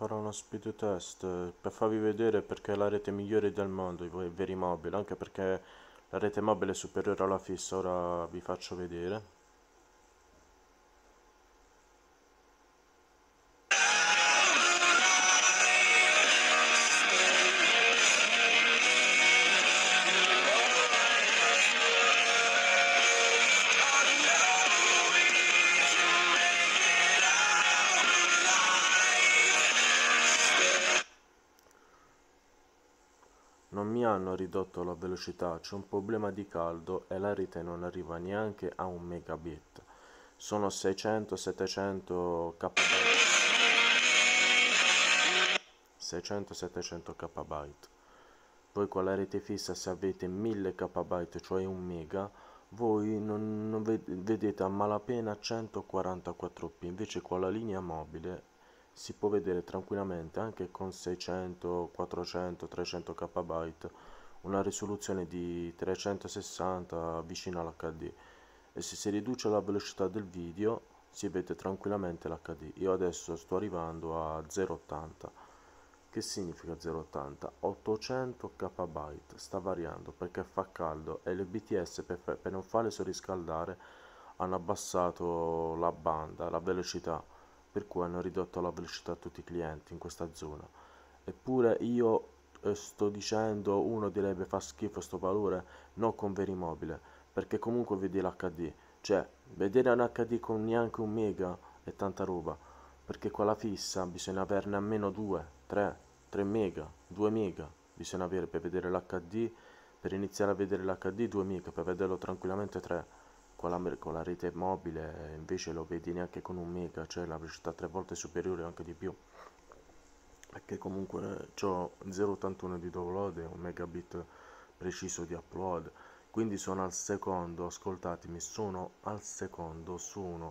farò uno speed test per farvi vedere perché è la rete migliore del mondo, i veri mobili, anche perché la rete mobile è superiore alla fissa, ora vi faccio vedere. Non mi hanno ridotto la velocità, c'è un problema di caldo e la rete non arriva neanche a un megabit. Sono 600-700 kb. 600-700 kb. Voi con la rete fissa se avete 1000 kb, cioè un mega, voi non vedete a malapena 144p, invece con la linea mobile si può vedere tranquillamente anche con 600, 400, 300 kb una risoluzione di 360 vicino all'HD, e se si riduce la velocità del video si vede tranquillamente l'HD. Io adesso sto arrivando a 0,80. Che significa 0,80? 800 kb, sta variando perché fa caldo e le BTS per non farle surriscaldare hanno abbassato la banda, la velocità, per cui hanno ridotto la velocità a tutti i clienti in questa zona. Eppure io sto dicendo, uno direbbe fa schifo sto valore, non con Verimobile, perché comunque vedi l'HD, cioè vedere un HD con neanche un mega è tanta roba, perché con la fissa bisogna averne almeno 2, 3 mega, 2 mega, bisogna avere per vedere l'HD, per iniziare a vedere l'HD 2 mega, per vederlo tranquillamente 3. Con la rete mobile invece lo vedi neanche con un mega, cioè la velocità 3 volte superiore o anche di più, perché comunque ho 0,81 di download e un megabit preciso di upload, quindi sono al secondo, ascoltatemi, sono al secondo, sono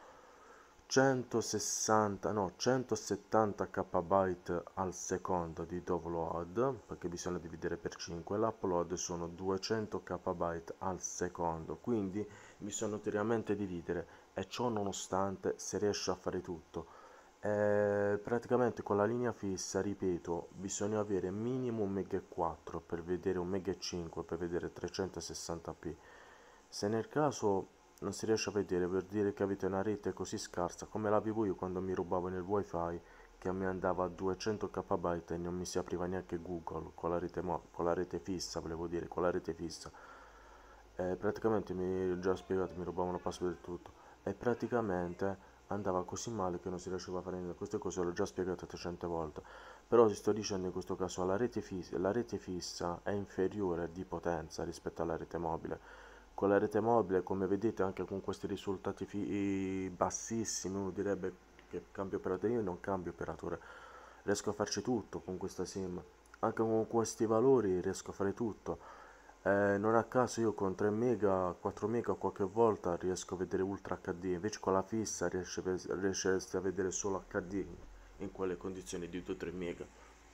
160, no, 170 kb al secondo di download, perché bisogna dividere per 5, l'upload sono 200 kb al secondo, quindi bisogna ulteriormente dividere, e ciò nonostante si riesce a fare tutto. Praticamente con la linea fissa, ripeto, bisogna avere minimo 1,4 MB per vedere 1,5 MB per vedere 360p. Se nel caso non si riesce a vedere, per dire che avete una rete così scarsa come l'avevo io quando mi rubavo nel wifi, che mi andava a 200 kb e non mi si apriva neanche Google con la rete, con la rete fissa, volevo dire, con la rete fissa. Praticamente mi ho già spiegato, mi rubavano password e tutto, e praticamente andava così male che non si riusciva a fare niente. Queste cose l'ho già spiegate 300 volte, però ti sto dicendo in questo caso la rete fissa è inferiore di potenza rispetto alla rete mobile. Con la rete mobile, come vedete, anche con questi risultati bassissimi, uno direbbe che cambio operatore. Io non cambio operatore, riesco a farci tutto con questa sim, anche con questi valori riesco a fare tutto. Non a caso io con 3 mega, 4 mega qualche volta riesco a vedere Ultra HD, invece con la fissa riesci a vedere solo HD in quelle condizioni di 2-3 mega.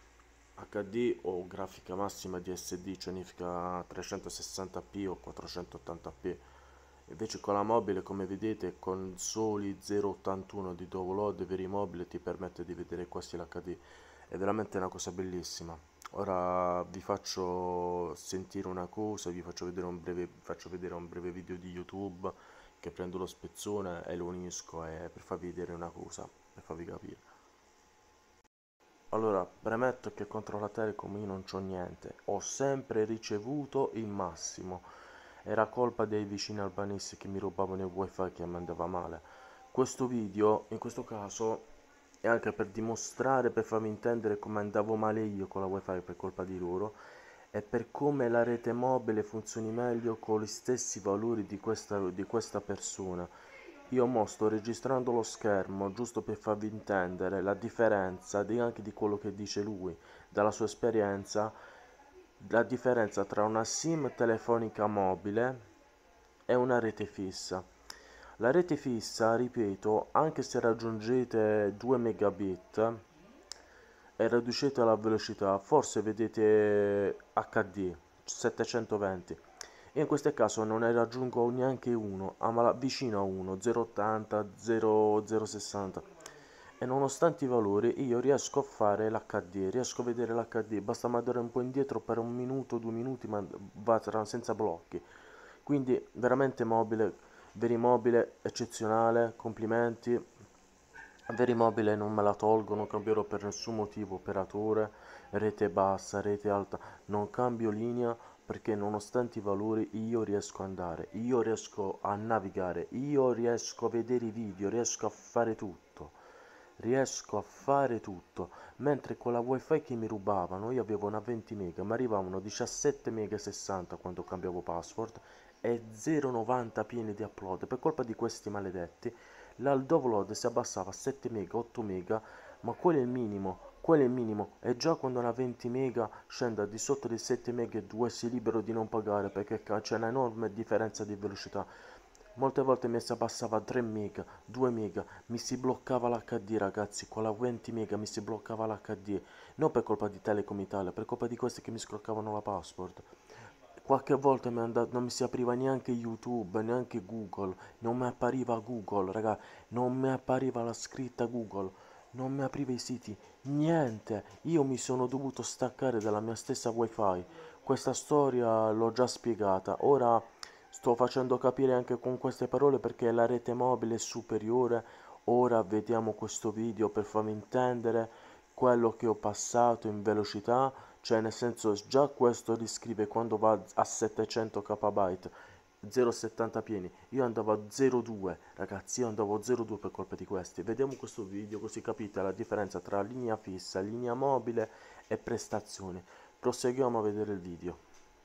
HD o grafica massima di SD, cioè significa 360p o 480p. Invece con la mobile, come vedete, con soli 0,81 di download Verimobile ti permette di vedere quasi l'HD. È veramente una cosa bellissima. Ora vi faccio sentire una cosa, faccio vedere un breve video di YouTube che prendo lo spezzone e lo unisco per farvi vedere una cosa, per farvi capire. Allora, premetto che contro la Telecom io non c'ho niente, ho sempre ricevuto il massimo. Era colpa dei vicini albanesi che mi rubavano il wifi che mi andava male. Questo video, in questo caso, è anche per dimostrare, per farvi intendere come andavo male io con la wifi per colpa di loro, e per come la rete mobile funzioni meglio con gli stessi valori di questa persona. Io mo sto registrando lo schermo giusto per farvi intendere la differenza anche di quello che dice lui, dalla sua esperienza, la differenza tra una SIM telefonica mobile e una rete fissa. La rete fissa, ripeto, anche se raggiungete 2 megabit e riducete la velocità, forse vedete HD 720. Io in questo caso non ne raggiungo neanche uno, vicino a 1, 0,80, 0,060. e nonostante i valori io riesco a fare l'HD, riesco a vedere l'HD, basta mandare un po' indietro per 1 minuto, 2 minuti, ma va senza blocchi. Quindi veramente mobile, Verimobile eccezionale, complimenti. Verimobile non me la tolgono, cambierò per nessun motivo operatore, rete bassa, rete alta, non cambio linea perché nonostante i valori io riesco ad andare, io riesco a navigare, io riesco a vedere i video, riesco a fare tutto, mentre con la wifi che mi rubavano, io avevo una 20 mega, mi arrivavano 17 mega 60 quando cambiavo password e 0,90 pieni di upload, per colpa di questi maledetti l'upload si abbassava a 7 mega, 8 mega, ma quello è il minimo, e già quando una 20 mega scende al di sotto dei 7 mega e 2 si libero di non pagare perché c'è un'enorme differenza di velocità. Molte volte mi si abbassava a 3 mega, 2 mega, mi si bloccava l'HD ragazzi, con la 20 mega mi si bloccava l'HD, non per colpa di Telecom Italia, per colpa di questi che mi scroccavano la password. Qualche volta non mi si apriva neanche YouTube, neanche Google, non mi appariva Google, raga, non mi appariva la scritta Google, non mi apriva i siti, niente. Io mi sono dovuto staccare dalla mia stessa wifi. Questa storia l'ho già spiegata, ora sto facendo capire anche con queste parole perché la rete mobile è superiore. Ora vediamo questo video per farvi intendere quello che ho passato in velocità, cioè nel senso già questo descrive quando va a 700 kb 0,70 pieni, io andavo a 0,2 ragazzi, io andavo a 0,2 per colpa di questi. Vediamo questo video così capite la differenza tra linea fissa, linea mobile e prestazioni. Proseguiamo a vedere il video.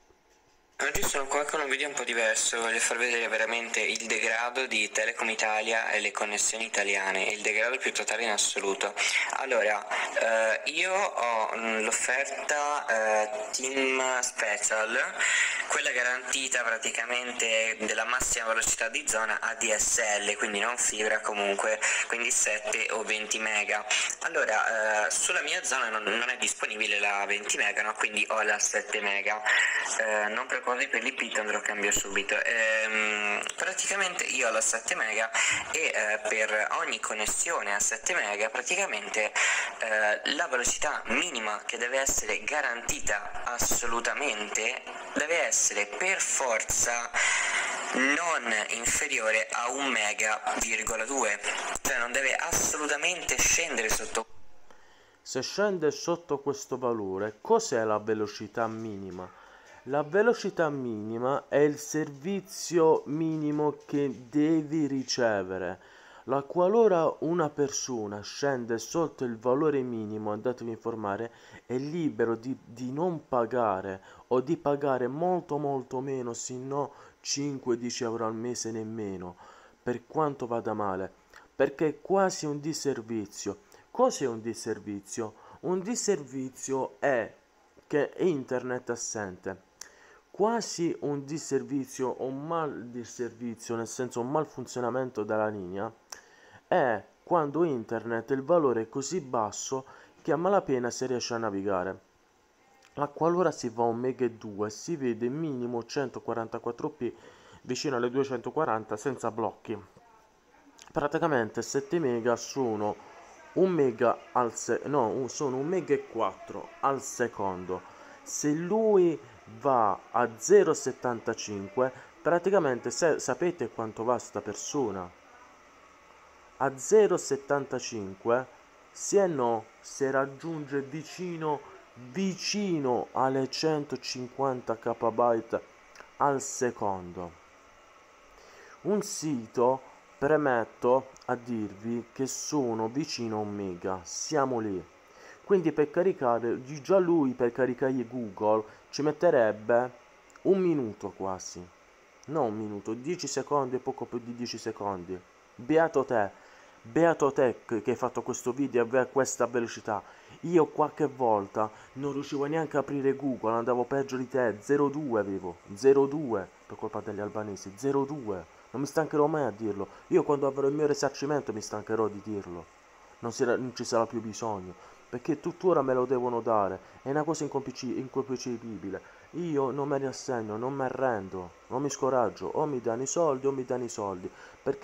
Oggi sono qua con un video un po' diverso, voglio far vedere veramente il degrado di Telecom Italia e le connessioni italiane, il degrado più totale in assoluto. Allora, io ho l'offerta Team Special, quella garantita praticamente della massima velocità di zona ADSL, quindi non fibra comunque, quindi 7 o 20 mega. Allora, sulla mia zona non è disponibile la 20 mega, no? Quindi ho la 7 mega, non preoccupate per l'IP, andrò a cambio subito. Praticamente io ho la 7 mega e per ogni connessione a 7 mega praticamente la velocità minima che deve essere garantita assolutamente deve essere per forza non inferiore a 1 mega,2, cioè non deve assolutamente scendere sotto. Se scende sotto questo valore, cos'è la velocità minima? La velocità minima è il servizio minimo che devi ricevere. Qualora una persona scende sotto il valore minimo, andatevi a informare, è libero di non pagare o di pagare molto meno, sino 5-10 euro al mese nemmeno, per quanto vada male, perché è quasi un disservizio. Cos'è un disservizio? Un disservizio è che internet è assente. Quasi un disservizio o un mal disservizio, nel senso un malfunzionamento della linea, è quando internet il valore è così basso che a malapena si riesce a navigare. Ma qualora si va a 1 mega e 2 si vede minimo 144p vicino alle 240 senza blocchi. Praticamente 7 mega sono 1 mega sono 1 mega e 4 al secondo. Se lui va a 0,75 praticamente sapete quanto va sta persona? A 0,75 se no se raggiunge vicino alle 150 kb al secondo. Un sito, premetto a dirvi che sono vicino a 1 mega, siamo lì. Quindi per caricare, già lui per caricare Google ci metterebbe 1 minuto quasi. No 1 minuto, 10 secondi e poco più di 10 secondi. Beato te che hai fatto questo video e avere questa velocità. Io qualche volta non riuscivo neanche a aprire Google, andavo peggio di te, 0,2 avevo, 0,2 per colpa degli albanesi, 0,2. Non mi stancherò mai a dirlo. Io quando avrò il mio risarcimento mi stancherò di dirlo. Non ci sarà più bisogno, perché tuttora me lo devono dare. È una cosa inconcepibile. Io non me ne assegno, non mi arrendo, non mi scoraggio. O mi danno i soldi o mi danno i soldi. Perché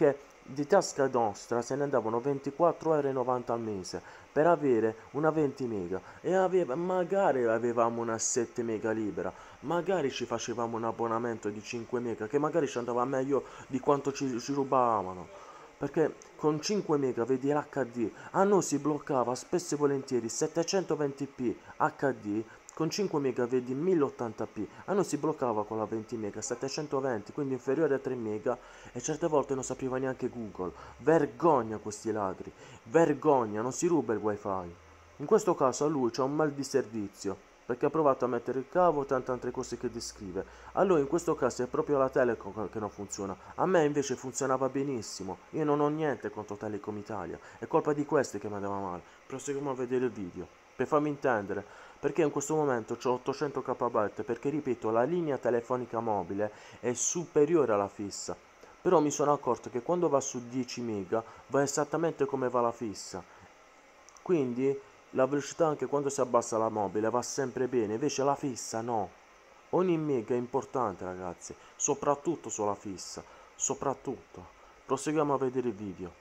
di tasca nostra se ne andavano 24,90 € al mese per avere una 20 mega e magari avevamo una 7 mega libera, magari ci facevamo un abbonamento di 5 mega che magari ci andava meglio di quanto ci rubavano, perché con 5 mega vedi l'HD, a noi si bloccava spesso e volentieri 720p HD. Con 5 mega vedi 1080p, a noi si bloccava con la 20 mega 720, quindi inferiore a 3 mega, e certe volte non sapeva neanche Google. Vergogna questi ladri, vergogna, non si ruba il wifi. In questo caso a lui c'è un mal di servizio, perché ha provato a mettere il cavo e tante altre cose che descrive. Allora in questo caso è proprio la Telecom che non funziona, a me invece funzionava benissimo, io non ho niente contro Telecom Italia, è colpa di questi che mi andava male. Proseguiamo a vedere il video, per farmi intendere. Perché in questo momento ho 800 KB, perché ripeto, la linea telefonica mobile è superiore alla fissa, però mi sono accorto che quando va su 10 mega va esattamente come va la fissa, quindi la velocità anche quando si abbassa la mobile va sempre bene, invece la fissa no. Ogni mega è importante, ragazzi, soprattutto sulla fissa, soprattutto. Proseguiamo a vedere il video.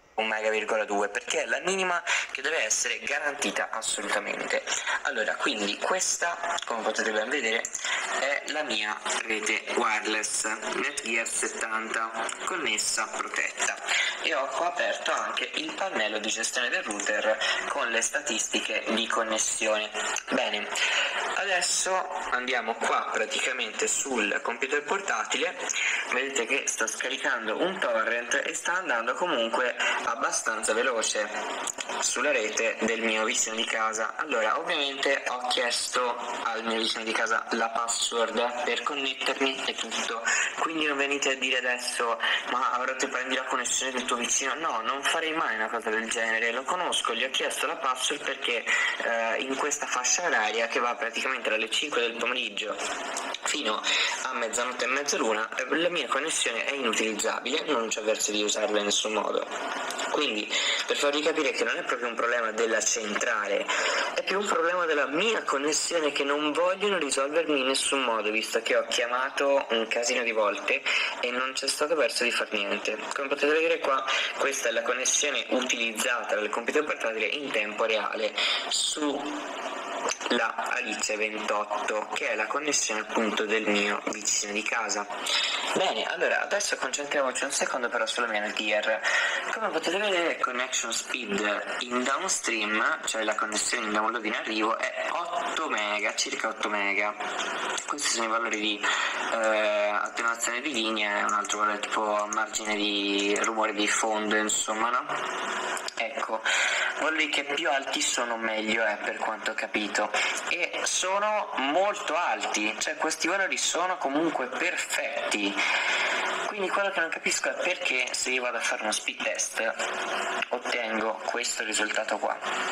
1,2 perché è la minima che deve essere garantita assolutamente. Allora, quindi questa, come potete ben vedere, è la mia rete wireless Netgear 70 connessa, protetta, e ho qua aperto anche il pannello di gestione del router con le statistiche di connessione. Bene, adesso andiamo qua praticamente sul computer portatile, vedete che sto scaricando un torrent e sta andando comunque abbastanza veloce sulla rete del mio vicino di casa. Allora, ovviamente ho chiesto al mio vicino di casa la password per connettermi e tutto, quindi non venite a dire adesso ma ora ti prendi la connessione del tuo vicino. No, non farei mai una cosa del genere, lo conosco, gli ho chiesto la password perché in questa fascia oraria che va praticamente dalle 5 del pomeriggio fino a mezzanotte e mezza, l'una, la mia connessione è inutilizzabile, non c'è verso di usarla in nessun modo. Quindi, per farvi capire che non è proprio un problema della centrale, è più un problema della mia connessione che non vogliono risolvermi in nessun modo, visto che ho chiamato un casino di volte e non c'è stato verso di far niente. Come potete vedere qua, questa è la connessione utilizzata dal computer portatile in tempo reale su la Alice 28, che è la connessione appunto del mio vicino di casa. Bene, allora adesso concentriamoci un secondo però sulla mia Netgear. Come potete vedere, connection speed in downstream, cioè la connessione in download in arrivo, è 8 mega, circa 8 mega. Questi sono i valori di attenuazione di linea, e un altro valore tipo margine di rumore di fondo, insomma, no? Ecco, valori che più alti sono meglio, per quanto ho capito, e sono molto alti, cioè questi valori sono comunque perfetti. Quindi quello che non capisco è perché se io vado a fare uno speed test ottengo questo risultato qua.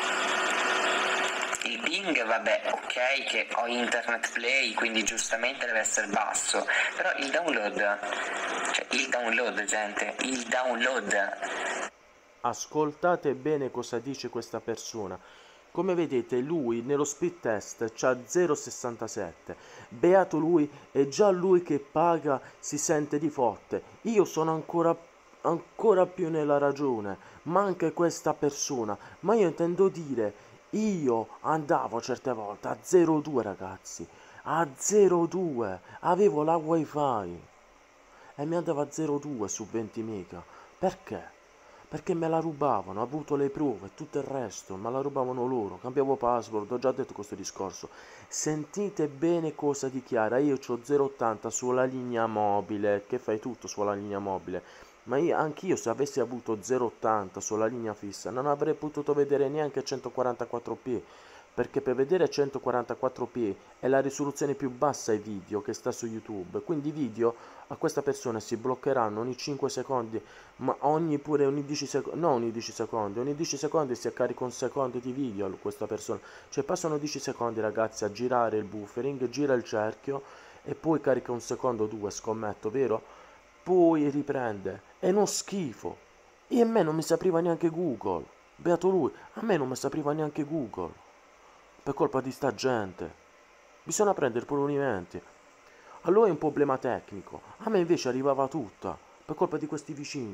Il ping, vabbè, ok, che ho internet play, quindi giustamente deve essere basso, però il download, gente, il download. Ascoltate bene cosa dice questa persona. Come vedete, lui nello speed test c'ha 0,67. Beato lui, è già lui che paga, si sente di forte. Io sono ancora più nella ragione, ma anche questa persona. Ma io intendo dire, io andavo certe volte a 0,2, ragazzi. A 0,2. Avevo la wifi e mi andava a 0,2 su 20 mega. Perché? Perché me la rubavano, ho avuto le prove e tutto il resto, me la rubavano loro, cambiavo password, ho già detto questo discorso. Sentite bene cosa dichiara, io ho 0,80 sulla linea mobile, che fai tutto sulla linea mobile, ma anch'io se avessi avuto 0,80 sulla linea fissa non avrei potuto vedere neanche 144p, perché per vedere 144p è la risoluzione più bassa ai video che sta su YouTube, quindi i video a questa persona si bloccheranno ogni 5 secondi, ma ogni 10 secondi, no, ogni 10 secondi, ogni 10 secondi si carica un secondo di video questa persona, cioè passano 10 secondi, ragazzi, a girare il buffering, gira il cerchio e poi carica un secondo o due, scommetto, vero? Poi riprende, è uno schifo, e a me non mi si apriva neanche Google, beato lui, a me non mi si apriva neanche Google, per colpa di sta gente. Bisogna prendere provvedimenti. A lui è un problema tecnico, a me invece arrivava tutta, per colpa di questi vicini.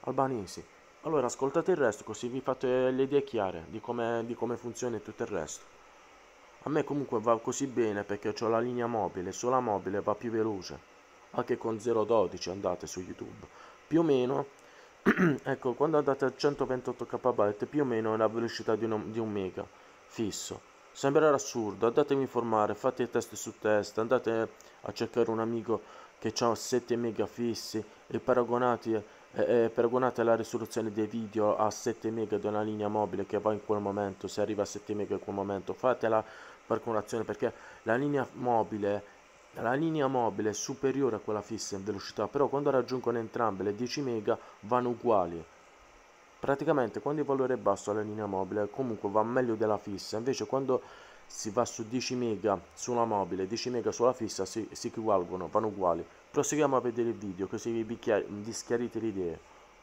albanesi. Allora ascoltate il resto così vi fate le idee chiare di come funziona e tutto il resto. A me comunque va così bene perché ho la linea mobile, sulla mobile va più veloce, anche con 0.12 andate su YouTube. Più o meno, ecco, quando andate a 128 KB più o meno è la velocità di un mega fisso. Sembrerà assurdo, andatevi a informare, fate test su test, andate a cercare un amico che ha 7 mega fissi e paragonate la risoluzione dei video a 7 mega di una linea mobile che va in quel momento, se arriva a 7 mega in quel momento, fate la paragonazione perché la linea mobile è superiore a quella fissa in velocità, però quando raggiungono entrambe le 10 mega vanno uguali. Praticamente quando il valore è basso alla linea mobile comunque va meglio della fissa, invece quando si va su 10 mega sulla mobile, 10 mega sulla fissa si equivalgono, vanno uguali. Proseguiamo a vedere il video così vi schiarite le idee.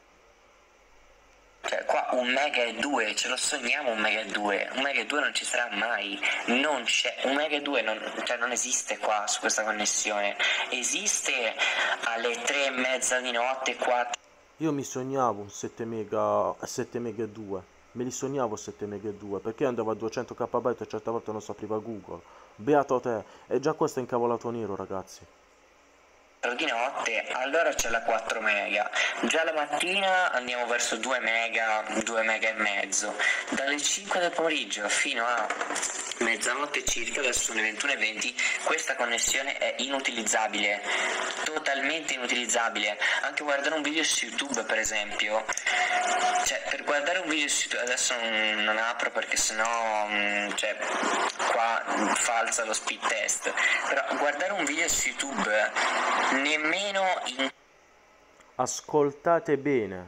Cioè, qua 1 mega e 2, ce lo sogniamo 1 mega e 2, 1 mega e 2 non ci sarà mai, non c'è, 1 mega e 2 non esiste qua su questa connessione, esiste alle 3 e mezza di notte, 4. Io mi sognavo un 7 mega e 2, me li sognavo 7 mega e 2, perché andavo a 200 KB e certe volte non si apriva Google. Beato te, e già questo è incavolato nero ragazzi. Di notte, allora c'è la 4 mega, già la mattina andiamo verso 2 mega, 2 mega e mezzo, dalle 5 del pomeriggio fino a mezzanotte circa, adesso sono le 21:20, questa connessione è inutilizzabile, totalmente inutilizzabile. Anche guardare un video su YouTube per esempio, cioè per guardare un video su YouTube, adesso non apro perché sennò cioè qua falsa lo speed test, però guardare un video su YouTube nemmeno in Ascoltate bene.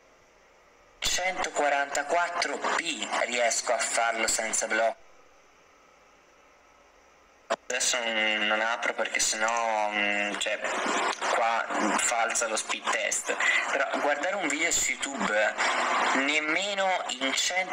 144p riesco a farlo senza blocco. Adesso non apro perché sennò cioè qua falsa lo speed test, però guardare un video su YouTube nemmeno in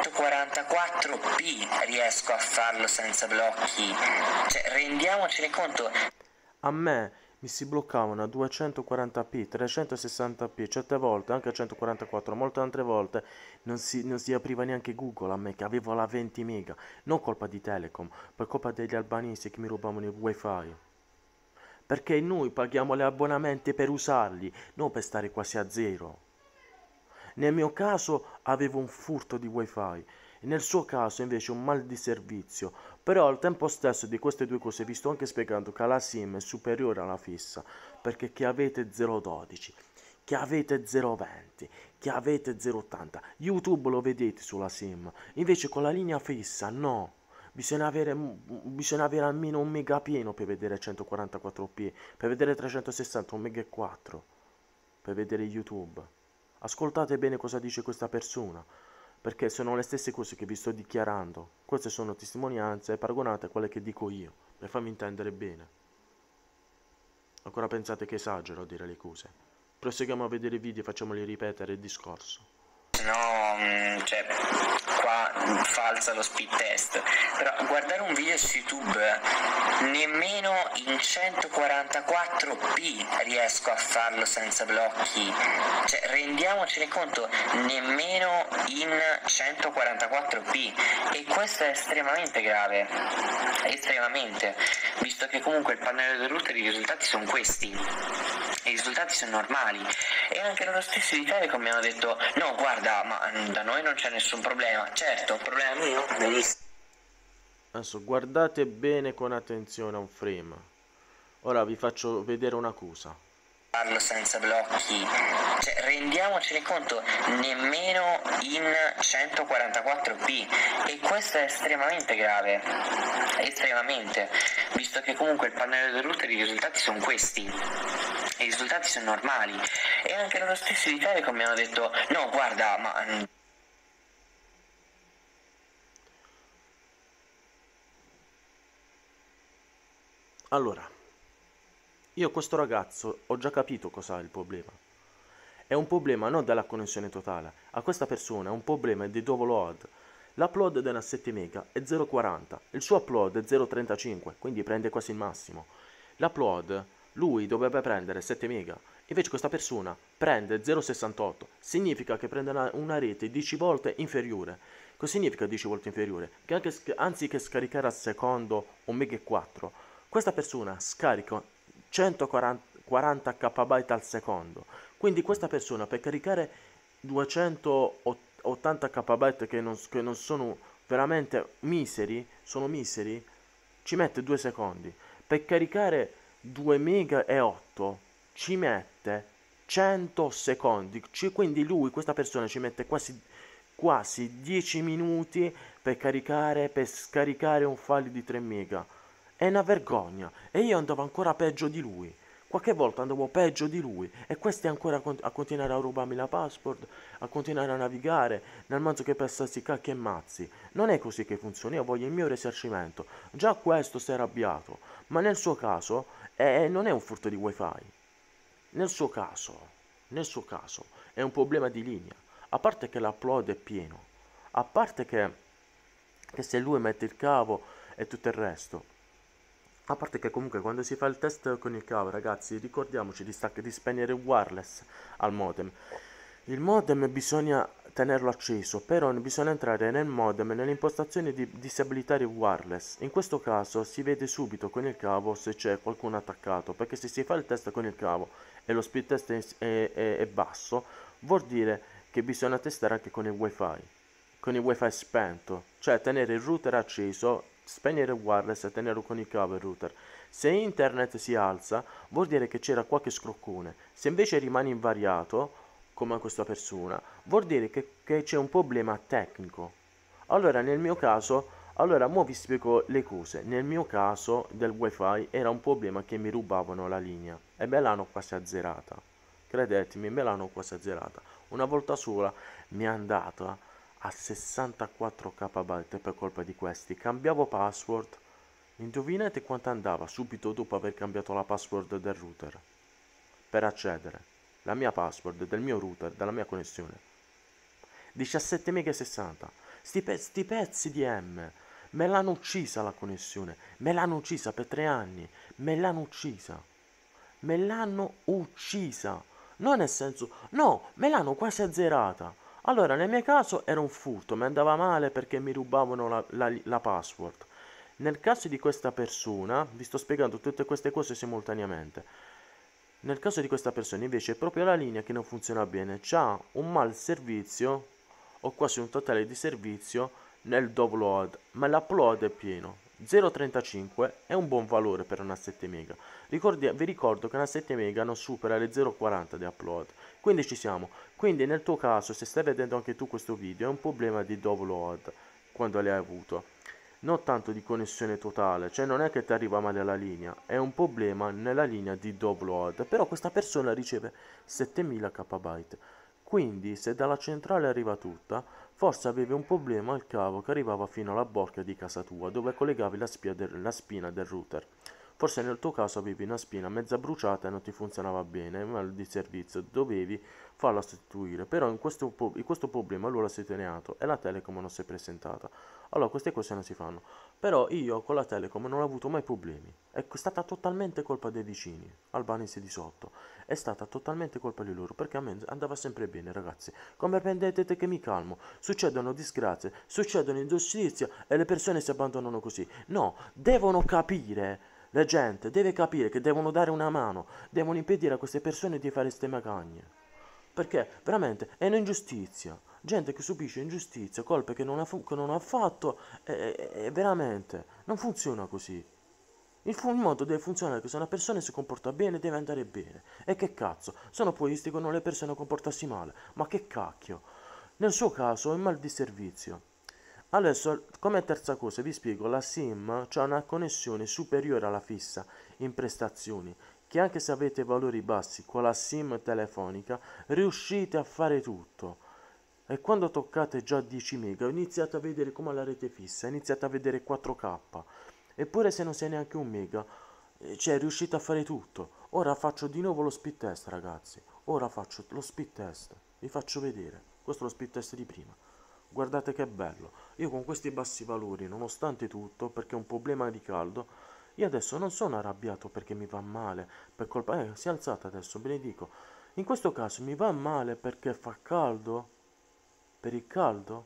144p riesco a farlo senza blocchi, cioè rendiamocene conto. A me mi si bloccavano a 240p, 360p, certe volte anche a 144, molte altre volte non si apriva neanche Google a me che avevo la 20 mega, non colpa di Telecom, per colpa degli albanesi che mi rubavano il wifi. Perché noi paghiamo gli abbonamenti per usarli, non per stare quasi a zero. Nel mio caso avevo un furto di wifi, nel suo caso invece un mal di servizio, però al tempo stesso di queste due cose vi sto anche spiegando che la SIM è superiore alla fissa, perché che avete 0.12, che avete 0.20, che avete 0.80, YouTube lo vedete sulla SIM, invece con la linea fissa no. Bisogna avere almeno un mega pieno per vedere 144p, per vedere 360, un mega e 4, per vedere YouTube. Ascoltate bene cosa dice questa persona, perché sono le stesse cose che vi sto dichiarando. Queste sono testimonianze paragonate a quelle che dico io, per farmi intendere bene. Ancora pensate che esagero a dire le cose? Proseguiamo a vedere i video e facciamoli ripetere il discorso. No, cioè qua falsa lo speed test, però guardare un video su YouTube nemmeno in 144p riesco a farlo senza blocchi, cioè rendiamocene conto, nemmeno in 144p, e questo è estremamente grave, estremamente, visto che comunque il pannello del router i risultati sono questi, i risultati sono normali, e anche loro stessi di Telecom mi hanno detto no guarda, ma da noi non c'è nessun problema. Certo, problema mio, benissimo. Adesso guardate bene con attenzione a un frame. Ora vi faccio vedere una cosa. Parlo senza blocchi, cioè rendiamocene conto, nemmeno in 144p, e questo è estremamente grave, estremamente, visto che comunque il pannello del router i risultati sono questi, i risultati sono normali, e anche loro stessi di Telecom mi hanno detto no guarda, ma allora, io questo ragazzo ho già capito cos'ha il problema. È un problema non della connessione totale, a questa persona è un problema di download. L'upload da una 7 mega è 0.40, il suo upload è 0.35, quindi prende quasi il massimo. L'upload Lui dovrebbe prendere 7 mega, invece questa persona prende 0,68, significa che prende una rete 10 volte inferiore. Cosa significa 10 volte inferiore? Che anziché scaricare al secondo 1 mega e 4, questa persona scarica 140 KB al secondo. Quindi questa persona per caricare 280 KB che non sono veramente miseri, sono miseri, ci mette 2 secondi. Per caricare 2 mega e 8 ci mette 100 secondi. Quindi lui, questa persona, ci mette quasi 10 minuti per scaricare un file di 3 mega. È una vergogna. E io andavo ancora peggio di lui. Qualche volta andavo peggio di lui e questi ancora a continuare a rubarmi la passport, a continuare a navigare nel mezzo che pensassi cacchi e mazzi. Non è così che funziona, io voglio il mio risarcimento. Già questo si è arrabbiato, ma nel suo caso non è un furto di wifi. Nel suo caso è un problema di linea. A parte che l'upload è pieno, a parte che se lui mette il cavo e tutto il resto. A parte che comunque quando si fa il test con il cavo, ragazzi, ricordiamoci di spegnere il wireless al modem. Il modem bisogna tenerlo acceso, però bisogna entrare nel modem, nelle impostazioni di disabilitare il wireless. In questo caso si vede subito con il cavo se c'è qualcuno attaccato, perché se si fa il test con il cavo e lo speed test è basso, vuol dire che bisogna testare anche con il wifi spento, cioè tenere il router acceso, spegnere il wireless e tenerlo con il cavo il router. Se internet si alza, vuol dire che c'era qualche scroccone. Se invece rimane invariato, come questa persona, vuol dire che c'è un problema tecnico. Allora, nel mio caso, mo vi spiego le cose. Nel mio caso del wifi era un problema che mi rubavano la linea e me l'hanno quasi azzerata. Credetemi, me l'hanno quasi azzerata. Una volta sola mi è andata a 64 KB per colpa di questi. Cambiavo password. Indovinate quanto andava subito dopo aver cambiato la password del router per accedere? La mia password del mio router, della mia connessione. 17 mega e 60. Sti pezzi di M. Me l'hanno uccisa la connessione. Me l'hanno uccisa per 3 anni. Me l'hanno uccisa. Me l'hanno uccisa. Non nel senso, no, me l'hanno quasi azzerata. Allora, nel mio caso era un furto, mi andava male perché mi rubavano la password. Nel caso di questa persona, vi sto spiegando tutte queste cose simultaneamente. Nel caso di questa persona invece è proprio la linea che non funziona bene, c'ha un mal servizio o quasi un totale di servizio nel download, ma l'upload è pieno. 0,35 è un buon valore per una 7 mega. Vi ricordo che una 7 mega non supera le 0,40 di upload. Quindi ci siamo. Quindi nel tuo caso, se stai vedendo anche tu questo video, è un problema di download quando l'hai avuto. Non tanto di connessione totale, cioè non è che ti arriva male la linea, è un problema nella linea di download. Però questa persona riceve 7000 KB. Quindi se dalla centrale arriva tutta, forse avevi un problema al cavo che arrivava fino alla borca di casa tua, dove collegavi la spina del router. Forse nel tuo caso avevi una spina mezza bruciata e non ti funzionava bene, ma di servizio dovevi farla sostituire. Però in questo problema lui l'ha sottolineato e la Telecom non si è presentata. Allora queste cose non si fanno. Però io con la Telecom non ho avuto mai problemi. È stata totalmente colpa dei vicini, albanesi di sotto. È stata totalmente colpa di loro, perché a me andava sempre bene, ragazzi. Come prendete che mi calmo? Succedono disgrazie, succedono ingiustizie e le persone si abbandonano così. No, devono capire. La gente deve capire che devono dare una mano, devono impedire a queste persone di fare ste magagne. Perché veramente è un'ingiustizia. Gente che subisce ingiustizia, colpe che non ha fatto, e veramente non funziona così. Il mondo deve funzionare che se una persona si comporta bene deve andare bene. E che cazzo, sono poisti quando le persone comportarsi male. Ma che cacchio. Nel suo caso è mal di servizio. Adesso, come terza cosa, vi spiego, la SIM ha una connessione superiore alla fissa in prestazioni, che anche se avete valori bassi con la SIM telefonica, riuscite a fare tutto. E quando toccate già 10 mega, iniziate a vedere come la rete fissa, iniziate a vedere 4K. Eppure se non sei neanche un mega, cioè riuscite a fare tutto. Ora faccio di nuovo lo speed test, ragazzi. Ora faccio lo speed test. Vi faccio vedere. Questo è lo speed test di prima. Guardate che bello. Io con questi bassi valori, nonostante tutto, perché è un problema di caldo, Io adesso non sono arrabbiato perché mi va male, per colpa... si è alzata adesso, benedico. In questo caso mi va male perché fa caldo, per il caldo,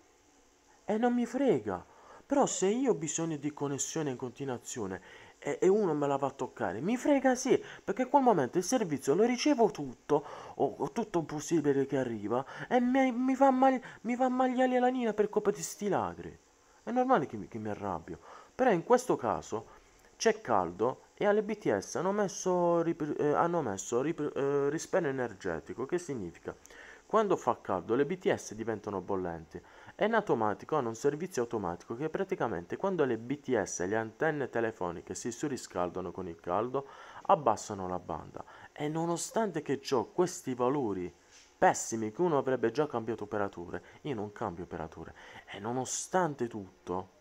e non mi frega. Però se io ho bisogno di connessione in continuazione e uno me la va a toccare, mi frega sì, perché in quel momento il servizio lo ricevo tutto, o tutto possibile che arriva, e mi fa maiale la nina per colpa di sti ladri. È normale che mi arrabbio. Però in questo caso c'è caldo e alle BTS hanno messo risparmio energetico, che significa? Quando fa caldo le BTS diventano bollenti e in automatico hanno un servizio automatico che praticamente quando le BTS e le antenne telefoniche si surriscaldano con il caldo abbassano la banda e nonostante che ho questi valori pessimi che uno avrebbe già cambiato operatore, io non cambio operatore e nonostante tutto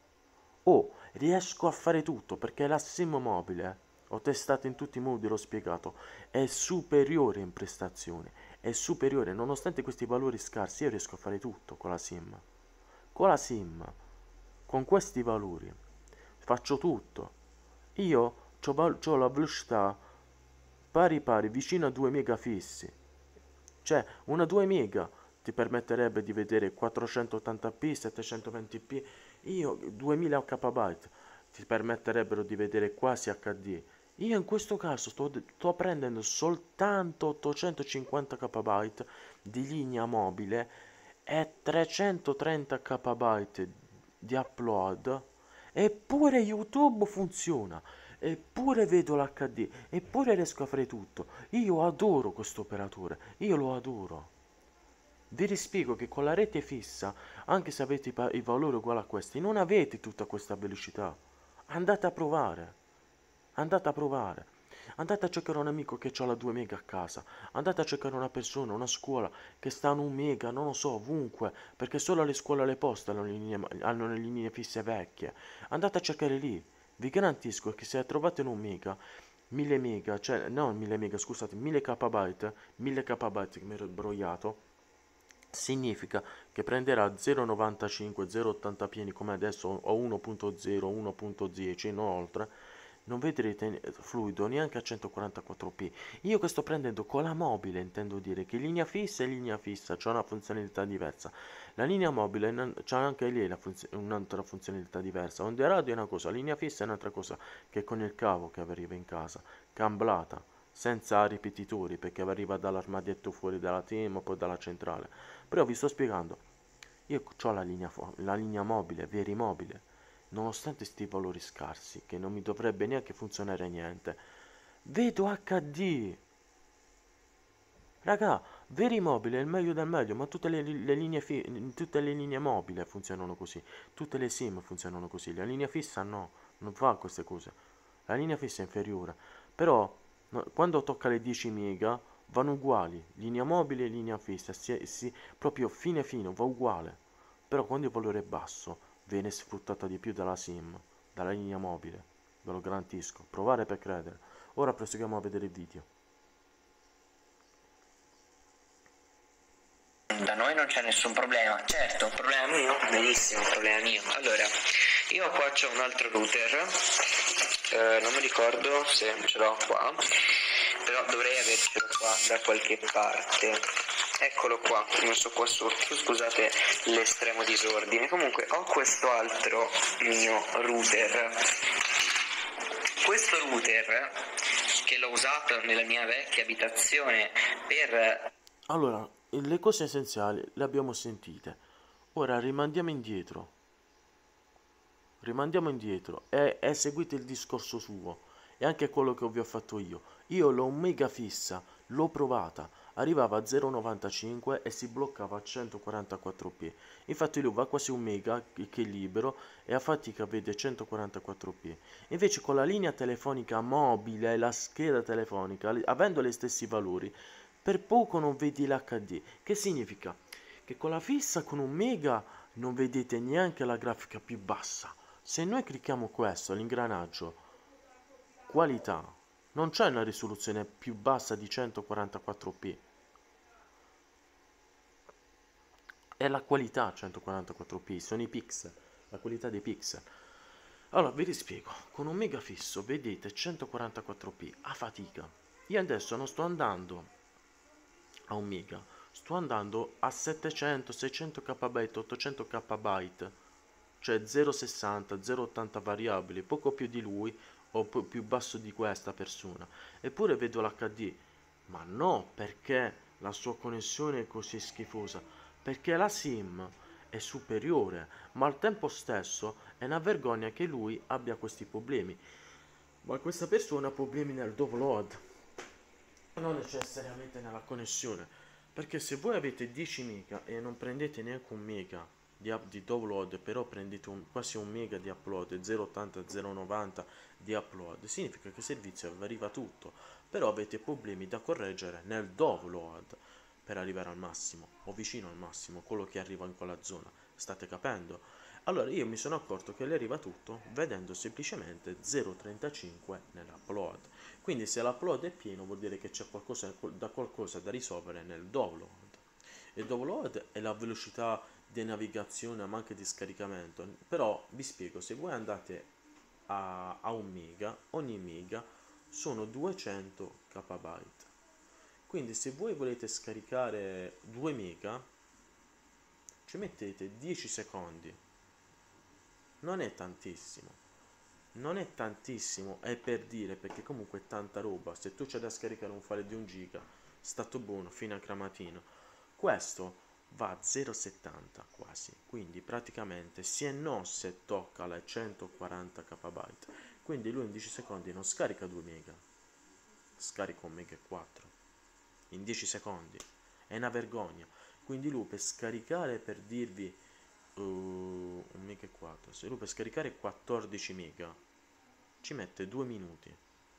riesco a fare tutto perché la SIM mobile, ho testato in tutti i modi, l'ho spiegato, è superiore in prestazioni, è superiore, nonostante questi valori scarsi, io riesco a fare tutto con la SIM. Con la SIM, con questi valori, faccio tutto. Io ho la velocità pari vicino a 2 mega fissi. Cioè, una 2 mega ti permetterebbe di vedere 480p, 720p, io 2000 kb ti permetterebbero di vedere quasi HD. Io in questo caso sto prendendo soltanto 850 kb di linea mobile e 330 kb di upload, eppure YouTube funziona, eppure vedo l'HD, eppure riesco a fare tutto. Io adoro questo operatore, io lo adoro. Vi rispiego che con la rete fissa, anche se avete i valori uguali a questi, non avete tutta questa velocità. Andate a provare, andate a provare. Andate a cercare un amico che ha la 2 mega a casa, andate a cercare una persona, una scuola che sta a 1 mega, non lo so, ovunque, perché solo le scuole e le poste hanno le linee fisse vecchie. Andate a cercare lì, vi garantisco che se trovate in 1 mega, 1000 mega, cioè no 1000 mega, scusate, 1000 kb, 1000 kb che mi ero imbrogliato, significa che prenderà 0,95, 0,80 pieni come adesso o 1.0, 1.10, inoltre non vedrete fluido neanche a 144p. Io che sto prendendo con la mobile, intendo dire che linea fissa e linea fissa c'è una funzionalità diversa. La linea mobile c'ha anche lì un'altra funzionalità diversa. Onde radio è una cosa, linea fissa è un'altra cosa, che con il cavo che arriva in casa, camblata, senza ripetitori, perché arriva dall'armadietto fuori dalla team, poi dalla centrale. Però vi sto spiegando, io ho la linea mobile, veri mobile, nonostante sti valori scarsi, che non mi dovrebbe neanche funzionare niente, vedo HD. Raga, veri mobile è il meglio del meglio, ma tutte le linee mobili funzionano così, tutte le SIM funzionano così, la linea fissa no, non fa queste cose. La linea fissa è inferiore, però quando tocca le 10 mega vanno uguali, linea mobile e linea fissa, proprio fine fine, va uguale. Però quando il valore è basso viene sfruttata di più dalla SIM, dalla linea mobile, ve lo garantisco, provare per credere. Ora proseguiamo a vedere il video. Da noi non c'è nessun problema, certo, problema mio? Benissimo, problema mio. Allora, io qua c'ho un altro router, non mi ricordo se ce l'ho qua, però dovrei avercelo qua da qualche parte. Eccolo qua, messo qua sotto, scusate l'estremo disordine. Comunque ho questo altro mio router. Questo router che l'ho usato nella mia vecchia abitazione per... Allora, le cose essenziali le abbiamo sentite. Ora rimandiamo indietro e seguite il discorso suo e anche quello che vi ho fatto io. Io l'ho mega fissa, l'ho provata, arrivava a 0,95 e si bloccava a 144p. Infatti lui va quasi 1 mega che è libero e a fatica vede 144p. Invece con la linea telefonica mobile e la scheda telefonica, avendo gli stessi valori, per poco non vedi l'HD. Che significa? Che con la fissa con 1 mega non vedete neanche la grafica più bassa. Se noi clicchiamo questo, l'ingranaggio, qualità, non c'è una risoluzione più bassa di 144p. È la qualità 144p, sono i pixel, la qualità dei pixel. Allora, vi rispiego, con un mega fisso vedete 144p a fatica. Io adesso non sto andando a un mega, sto andando a 700, 600 kb, 800 kb, cioè 0,60, 0,80 variabili, poco più di lui o più basso di questa persona. Eppure vedo l'HD, ma no, perché la sua connessione è così schifosa? Perché la SIM è superiore, ma al tempo stesso è una vergogna che lui abbia questi problemi. Ma questa persona ha problemi nel download, non necessariamente nella connessione, perché se voi avete 10 mega e non prendete neanche un mega di download, però prendete quasi un mega di upload, 0,80 0,90 di upload, significa che il servizio arriva tutto, però avete problemi da correggere nel download per arrivare al massimo o vicino al massimo, quello che arriva in quella zona. State capendo? Allora io mi sono accorto che le arriva tutto vedendo semplicemente 0,35 nell'upload. Quindi se l'upload è pieno vuol dire che c'è qualcosa da risolvere nel download. Il download è la velocità di navigazione ma anche di scaricamento. Però vi spiego, se voi andate a un mega, ogni mega sono 200 kb. Quindi se voi volete scaricare 2 mega ci mettete 10 secondi. Non è tantissimo. Non è tantissimo, è per dire, perché comunque è tanta roba. Se tu c'è da scaricare un file di 1 giga, stato buono fino a cramatino. Questo va a 0,70 quasi, quindi praticamente se no se tocca le 140 kb. Quindi lui in 10 secondi non scarica 2 mega, scarica 1 mega e 4 in 10 secondi. È una vergogna. Quindi lui per scaricare, per dirvi 1 mega e 4, se lui per scaricare 14 mega ci mette 2 minuti.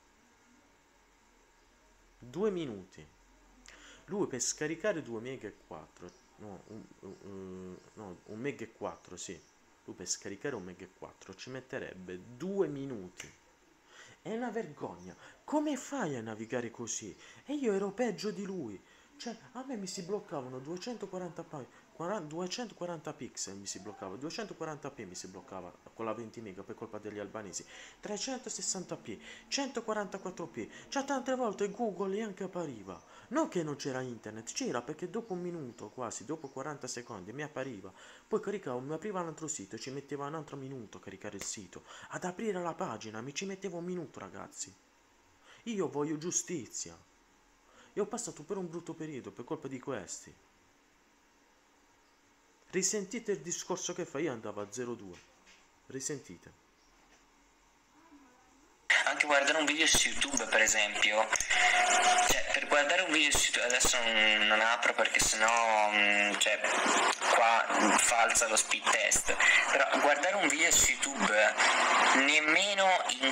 2 minuti. Lui per scaricare 2 mega e 4, no, 1 mega e 4, sì. Lui per scaricare 1 mega e 4 ci metterebbe 2 minuti. È una vergogna. Come fai a navigare così? E io ero peggio di lui. Cioè, a me mi si bloccavano 240 pixel mi si bloccava, 240p mi si bloccava con la 20 mega per colpa degli albanesi, 360p, 144p, già tante volte Google neanche appariva. Non che non c'era internet, c'era perché dopo un minuto quasi, dopo 40 secondi mi appariva, poi caricavo, mi apriva un altro sito e ci metteva un altro minuto a caricare il sito, ad aprire la pagina mi ci metteva un minuto ragazzi. Io voglio giustizia. E ho passato per un brutto periodo per colpa di questi. Risentite il discorso che fa, io andavo a 0,2. Risentite. Anche guardare un video su YouTube, per esempio, cioè per guardare un video su YouTube, adesso non apro perché sennò cioè qua falsa lo speed test, però guardare un video su YouTube nemmeno in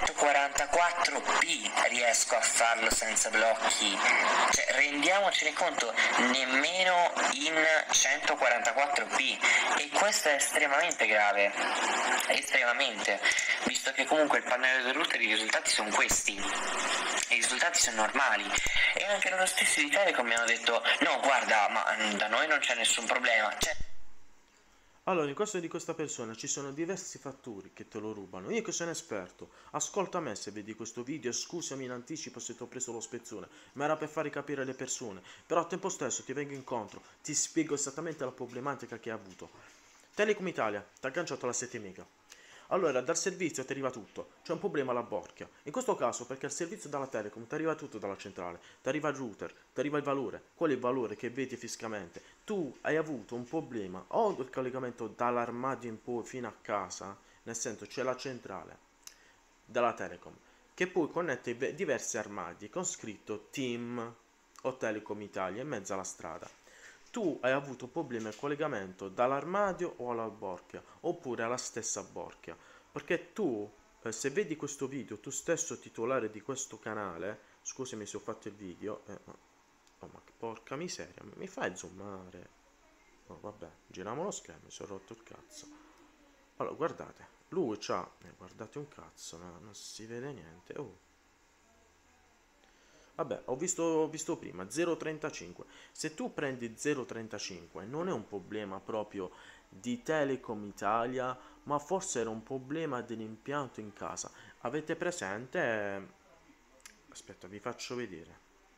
144p riesco a farlo senza blocchi, cioè rendiamocene conto, nemmeno in 144p, e questo è estremamente grave, estremamente, visto che comunque il pannello del router i risultati sono questi, i risultati sono normali, e anche loro stessi di Telecom mi hanno detto no guarda, ma da noi non c'è nessun problema, cioè... Allora, in questo di questa persona ci sono diversi fattori che te lo rubano. Io che sono esperto, ascolta me se vedi questo video, scusami in anticipo se ti ho preso lo spezzone, ma era per fare capire le persone. Però al tempo stesso ti vengo incontro, ti spiego esattamente la problematica che ha avuto. Telecom Italia, ti ha agganciato la 7 mega. Allora, dal servizio ti arriva tutto, c'è un problema alla borchia. In questo caso, perché il servizio dalla Telecom ti arriva tutto dalla centrale, ti arriva il router, ti arriva il valore, qual è il valore che vedi fisicamente. Tu hai avuto un problema, o il collegamento dall'armadio in poi fino a casa, nel senso c'è la centrale della Telecom, che poi connette diversi armadi con scritto Team o Telecom Italia in mezzo alla strada. Tu hai avuto problemi al collegamento dall'armadio o alla borchia, oppure alla stessa borchia, perché tu, se vedi questo video, tu stesso titolare di questo canale, scusami se ho fatto il video, oh, ma porca miseria, mi fai zoomare? Oh, vabbè, giriamo lo schermo, mi sono rotto il cazzo. Allora, guardate, lui c'ha, guardate un cazzo, non si vede niente, oh. Vabbè, ho visto prima 0,35. Se tu prendi 0,35 non è un problema proprio di Telecom Italia, ma forse era un problema dell'impianto in casa. Avete presente? Aspetta, vi faccio vedere.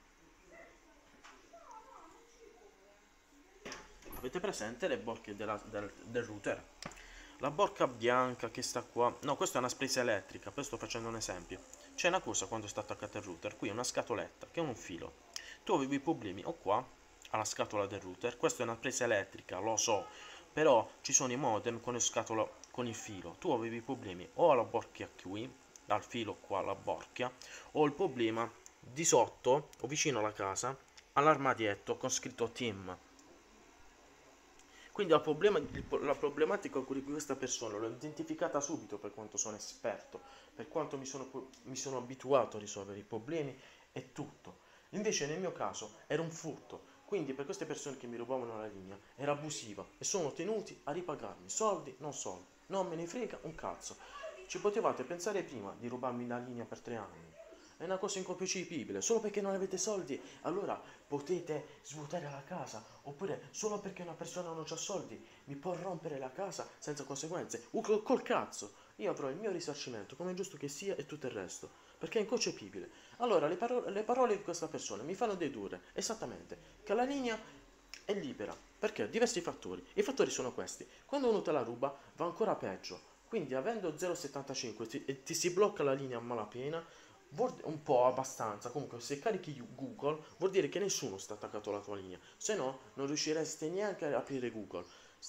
Avete presente le borchie del router? La borca bianca che sta qua, no, questa è una presa elettrica, poi sto facendo un esempio. C'è una cosa quando sta attaccato al router, qui è una scatoletta che è un filo. Tu avevi problemi o qua, alla scatola del router, questa è una presa elettrica, lo so, però ci sono i modem con il filo. Tu avevi problemi o alla borchia qui, dal filo qua alla borchia, o il problema di sotto o vicino alla casa, all'armadietto con scritto team. Quindi la problematica con questa persona l'ho identificata subito per quanto sono esperto, per quanto mi sono abituato a risolvere i problemi e tutto. Invece nel mio caso era un furto, quindi per queste persone che mi rubavano la linea era abusiva e sono tenuti a ripagarmi soldi, non soldi. Non me ne frega un cazzo. Ci potevate pensare prima di rubarmi la linea per 3 anni. È una cosa inconcepibile, solo perché non avete soldi, allora potete svuotare la casa, oppure solo perché una persona non ha soldi mi può rompere la casa senza conseguenze. Col cazzo, io avrò il mio risarcimento, come è giusto che sia, e tutto il resto, perché è inconcepibile. Allora, le parole di questa persona mi fanno dedurre esattamente che la linea è libera, perché diversi fattori. I fattori sono questi: quando uno te la ruba va ancora peggio. Quindi avendo 0,75 ti si blocca la linea a malapena, un po' abbastanza. Comunque se carichi Google vuol dire che nessuno sta attaccato alla tua linea, se no non riuscireste neanche a aprire Google.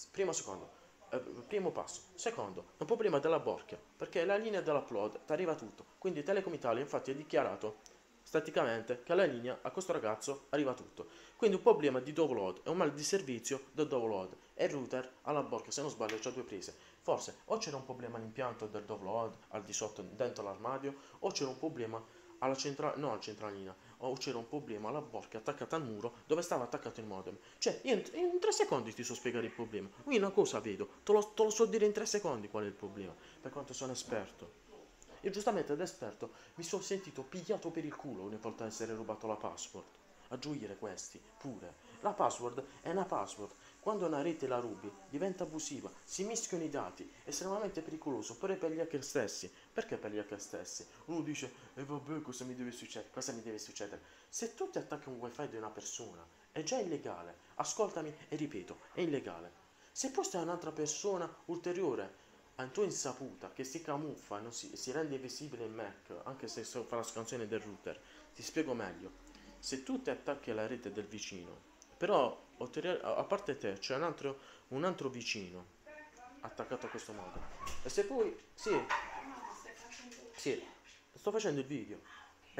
Primo passo. Secondo, è un problema della borchia, perché la linea dell'upload ti arriva tutto. Quindi Telecom Italia infatti ha dichiarato staticamente che alla linea a questo ragazzo arriva tutto. Quindi un problema di download è un mal di servizio del download, e il router alla borchia, se non sbaglio, c'ha due prese. Forse o c'era un problema all'impianto del download al di sotto dentro l'armadio, o c'era un problema no, alla centralina, o c'era un problema alla borchia attaccata al muro dove stava attaccato il modem. Cioè, io in 3 secondi ti so spiegare il problema. Qui una cosa vedo, te lo so dire in 3 secondi qual è il problema, per quanto sono esperto. Io giustamente da esperto mi sono sentito pigliato per il culo ogni volta essere rubato la password. A gioire questi, pure. La password è una password. Quando una rete la rubi, diventa abusiva, si mischiano i dati, è estremamente pericoloso, pure per gli hacker stessi. Perché per gli hacker stessi? Uno dice, e vabbè, cosa mi deve succedere? Cosa mi deve succedere? Se tu ti attacchi un wifi di una persona, è già illegale. Ascoltami e ripeto, è illegale. Se poi stai un'altra persona ulteriore, a tua insaputa, che si camuffa, non si rende invisibile il Mac, anche se fa la scansione del router, ti spiego meglio. Se tu ti attacchi alla rete del vicino, però a parte te c'è un altro vicino attaccato a questo modo, e se poi, sì, sto facendo il video, e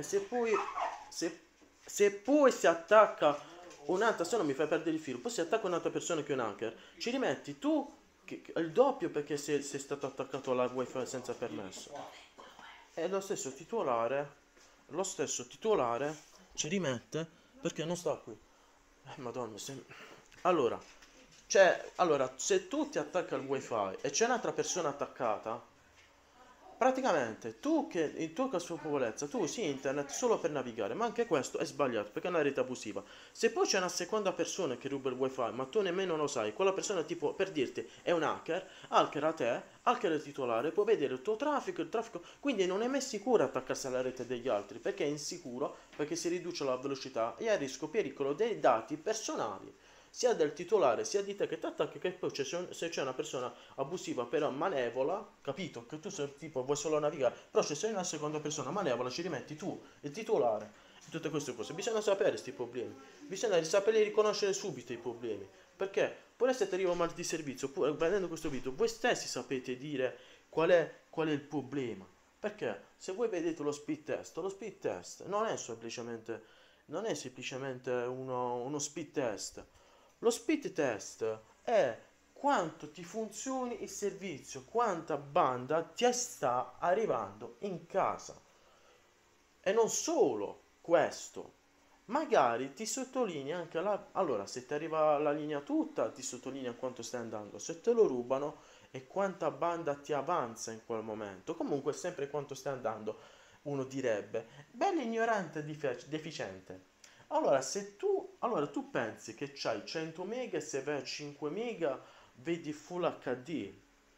se poi si attacca un'altra, se no mi fai perdere il filo, poi si attacca un'altra persona che è un hacker, ci rimetti tu è il doppio, perché sei stato attaccato alla wifi senza permesso. E lo stesso titolare ci rimette perché non sta qui. Madonna, allora, allora, se tu ti attacchi al wifi e c'è un'altra persona attaccata, praticamente tu che in tua consapevolezza tu usi internet solo per navigare, ma anche questo è sbagliato perché è una rete abusiva. Se poi c'è una seconda persona che ruba il wifi, ma tu nemmeno lo sai, quella persona, tipo, per dirti, è un hacker, hackera te, hackera il titolare, può vedere il traffico, quindi non è mai sicuro attaccarsi alla rete degli altri, perché è insicuro, perché si riduce la velocità e ha rischio pericolo dei dati personali, sia del titolare sia di te che ti attacchi, che poi se c'è una persona abusiva però malevola, capito? Che tu sei tipo vuoi solo navigare, però se sei una seconda persona malevola ci rimetti tu, il titolare, tutte queste cose. Bisogna sapere questi problemi, bisogna sapere riconoscere subito i problemi, perché pure se ti arriva un mal di servizio, vedendo questo video, voi stessi sapete dire qual è il problema. Perché se voi vedete lo speed test non è semplicemente uno speed test. Lo speed test è quanto ti funzioni il servizio, quanta banda ti sta arrivando in casa. E non solo questo, magari ti sottolinea anche allora, se ti arriva la linea tutta, ti sottolinea quanto stai andando, se te lo rubano e quanta banda ti avanza in quel momento. Comunque sempre quanto stai andando, uno direbbe, bello ignorante e deficiente. Allora tu pensi che c'hai 100 mega e se vai a 5 mega vedi Full HD,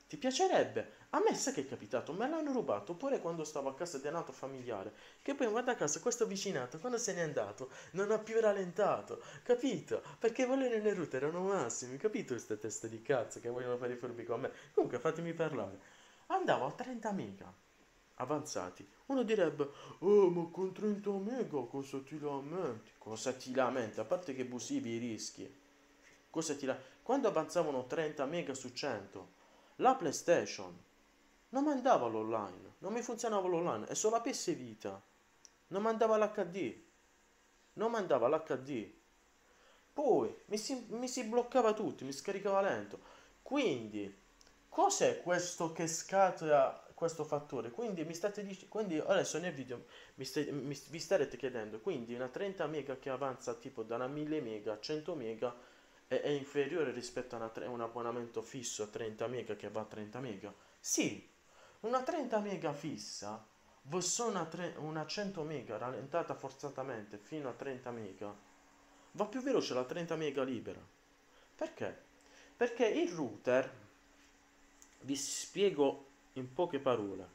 Ti piacerebbe? A me sai che è capitato? Me l'hanno rubato pure quando stavo a casa di un altro familiare. Che poi guarda caso questo vicinato quando se n'è andato non ha più rallentato, capito? Perché volere nei router erano massimi, capito queste teste di cazzo che vogliono fare i furbi con me? Comunque fatemi parlare. Andavo a 30 mega avanzati. Uno direbbe, oh ma con 30 mega cosa ti lamenti? Cosa ti lamenti? A parte che abusivi i rischi. Cosa ti lamenti? Quando avanzavano 30 mega su 100, la PlayStation non mandava l'online, non mi funzionava l'online, è solo la PS Vita, non mandava l'HD, non mandava l'HD. Poi mi si bloccava tutto, mi scaricava lento. Quindi, cos'è questo che scatena questo fattore? Quindi mi state dicendo, quindi adesso nel video vi starete chiedendo, quindi una 30 mega che avanza tipo da una 1000 mega a 100 mega è inferiore rispetto a un abbonamento fisso a 30 mega che va a 30 mega? Sì, una 30 mega fissa verso una 100 mega rallentata forzatamente fino a 30 mega va più veloce la 30 mega libera. Perché? Perché il router, vi spiego in poche parole.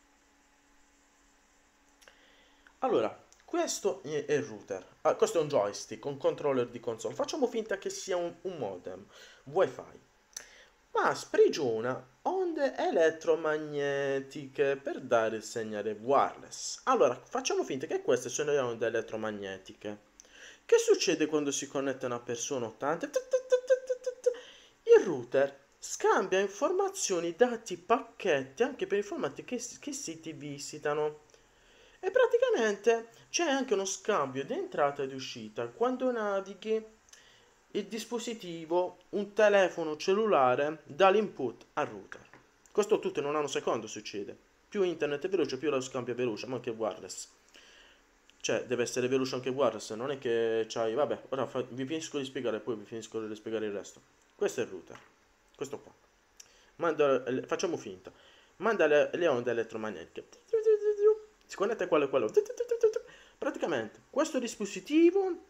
Allora, questo è il router. Questo è un joystick, un controller di console. Facciamo finta che sia un modem wifi. Ma sprigiona onde elettromagnetiche per dare il segnale wireless. Allora, facciamo finta che queste sono le onde elettromagnetiche. Che succede quando si connette una persona o tante? Il router scambia informazioni, dati, pacchetti anche per informati che siti visitano. E praticamente c'è anche uno scambio di entrata e di uscita quando navighi il dispositivo, un telefono cellulare, dà l'input al router. Questo tutto in un nanosecondo succede. Più internet è veloce, più lo scambio è veloce, ma anche wireless. Cioè, deve essere veloce anche wireless, non è che c'hai... Vabbè, ora vi finisco di spiegare, poi vi finisco di spiegare il resto. Questo è il router. Questo qua. Facciamo finta. Manda le onde elettromagnetiche. Si connette quello e quello. Praticamente, questo dispositivo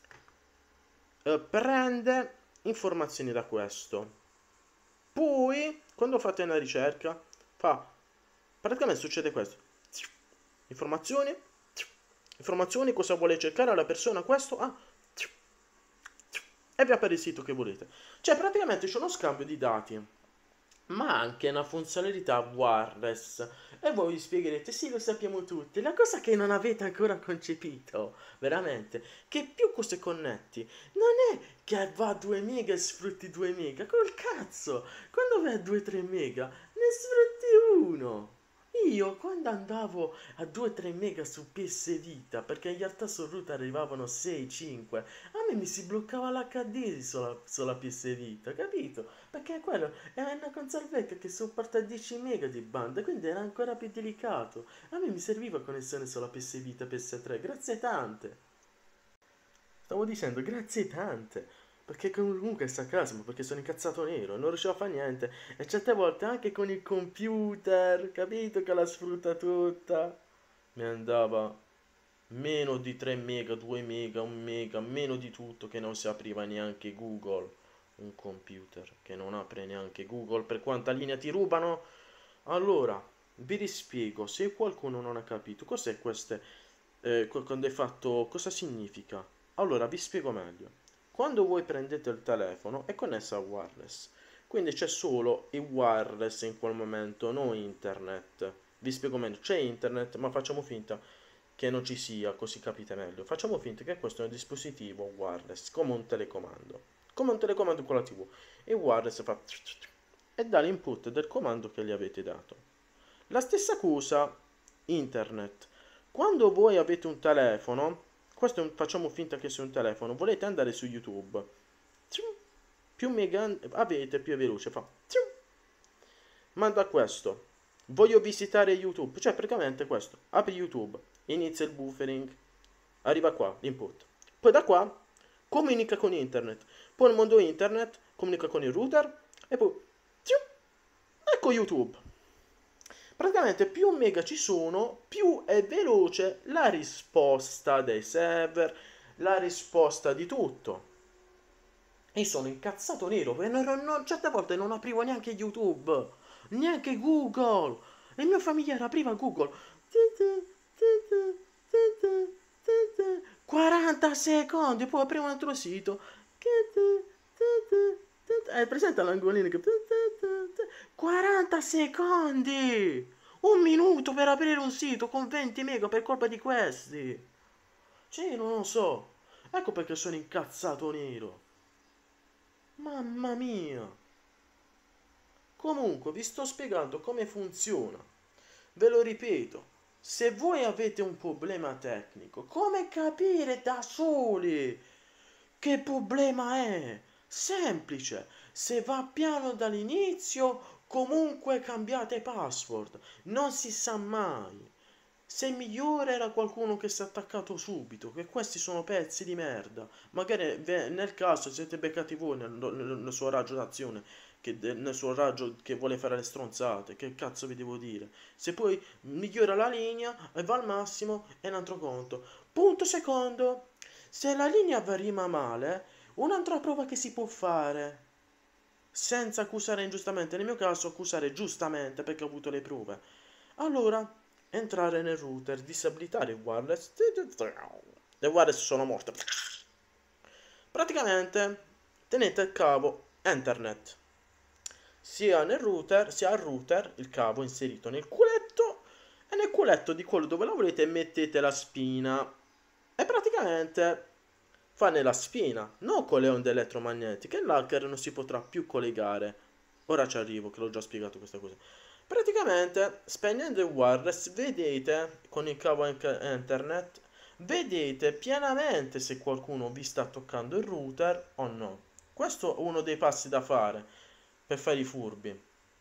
prende informazioni da questo. Poi, quando fate una ricerca, praticamente succede questo. Informazioni, cosa vuole cercare la persona, questo, e vi apre il sito che volete. Cioè, praticamente c'è uno scambio di dati, ma anche una funzionalità wireless. E voi vi spiegherete, sì, lo sappiamo tutti, la cosa che non avete ancora concepito, veramente, che più cose connetti, non è che va a 2 mega e sfrutti 2 mega, col cazzo, quando vai a 2-3 mega, ne sfrutti uno. Io quando andavo a 2-3 mega su PS Vita, perché in realtà sul router arrivavano 6-5, a me mi si bloccava l'HD sulla PS Vita, capito? Perché quello è una console vecchia che supporta 10 mega di banda, quindi era ancora più delicato. A me mi serviva connessione sulla PS Vita, PS3, grazie tante. Stavo dicendo grazie tante, perché comunque è sarcasmo, perché sono incazzato nero, non riuscivo a fare niente. E certe volte anche con il computer, capito che la sfrutta tutta, mi andava meno di 3 mega, 2 mega, 1 mega, meno di tutto, che non si apriva neanche Google. Un computer che non apre neanche Google, per quanta linea ti rubano? Allora, vi rispiego, se qualcuno non ha capito, cos'è queste, quando hai fatto, cosa significa? Allora, vi spiego meglio. Quando voi prendete il telefono è connesso a wireless, quindi c'è solo il wireless in quel momento, non internet. Vi spiego meglio, c'è internet, ma facciamo finta che non ci sia, così capite meglio. Facciamo finta che questo è un dispositivo wireless, come un telecomando con la TV. E il wireless fa e dà l'input del comando che gli avete dato. La stessa cosa internet. Quando voi avete un telefono, facciamo finta che sia un telefono, volete andare su YouTube, più mega avete, più è veloce, manda questo, voglio visitare YouTube, cioè praticamente questo, apri YouTube, inizia il buffering, arriva qua l'input, poi da qua comunica con internet, poi nel mondo internet comunica con il router e poi ecco YouTube. Praticamente più mega ci sono, più è veloce la risposta dei server, la risposta di tutto. E sono incazzato nero, perché certe volte non aprivo neanche YouTube. neanche Google. Il mio familiare apriva Google. 40 secondi, poi apriva un altro sito. È presente l'angolino che... 40 secondi! Un minuto per aprire un sito con 20 mega per colpa di questi. Cioè, io non lo so. Ecco perché sono incazzato nero. Mamma mia. Comunque, vi sto spiegando come funziona. Ve lo ripeto. Se voi avete un problema tecnico, come capire da soli che problema è? Semplice. Se va piano dall'inizio, comunque cambiate password. Non si sa mai. Se il migliore era qualcuno che si è attaccato subito, che questi sono pezzi di merda. Magari nel caso siete beccati voi nel suo raggio d'azione, nel suo raggio che vuole fare le stronzate, che cazzo vi devo dire? Se poi migliora la linea e va al massimo è un altro conto. Punto secondo, se la linea va rima male, un'altra prova che si può fare, senza accusare ingiustamente, nel mio caso accusare giustamente perché ho avuto le prove. Allora entrare nel router, disabilitare il wireless. Le wireless sono morte. Praticamente tenete il cavo Ethernet sia nel router, sia al router, il cavo inserito nel culetto, e nel culetto di quello dove la volete mettete la spina e praticamente fa nella spina, non con le onde elettromagnetiche. L'hacker non si potrà più collegare. Ora ci arrivo, che l'ho già spiegato questa cosa. Praticamente, spegnendo il wireless, vedete con il cavo Ethernet, vedete pienamente se qualcuno vi sta toccando il router o no. Questo è uno dei passi da fare per fare i furbi.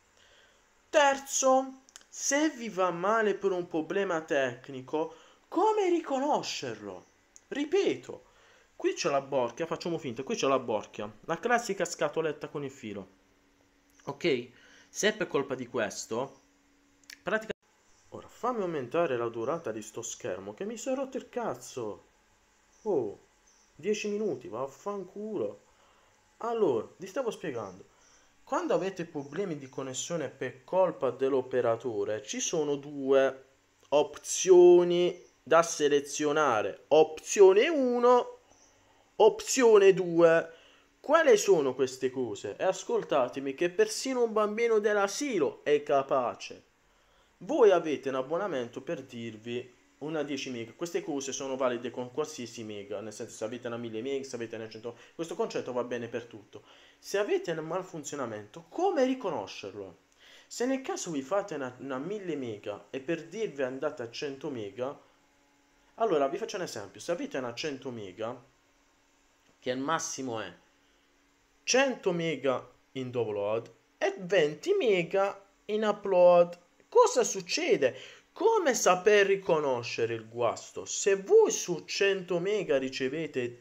Terzo, se vi va male per un problema tecnico, come riconoscerlo? Ripeto, qui c'è la borchia, facciamo finta, qui c'è la borchia, la classica scatoletta con il filo. Ok? Se è per colpa di questo, praticamente... Ora fammi aumentare la durata di sto schermo che mi si è rotto il cazzo. Oh, 10 minuti, vaffanculo. Allora, vi stavo spiegando. Quando avete problemi di connessione per colpa dell'operatore, ci sono due opzioni da selezionare. Opzione 1, opzione 2. Quali sono queste cose? E ascoltatemi che persino un bambino dell'asilo è capace. Voi avete un abbonamento per dirvi una 10 mega. Queste cose sono valide con qualsiasi mega, nel senso se avete una 1000 mega, se avete una 100, questo concetto va bene per tutto. Se avete un malfunzionamento, come riconoscerlo? Se nel caso vi fate una 1000 mega e per dirvi andate a 100 mega, allora vi faccio un esempio. Se avete una 100 mega, che il massimo è 100 mega in download e 20 mega in upload. Cosa succede? Come saper riconoscere il guasto? Se voi su 100 mega ricevete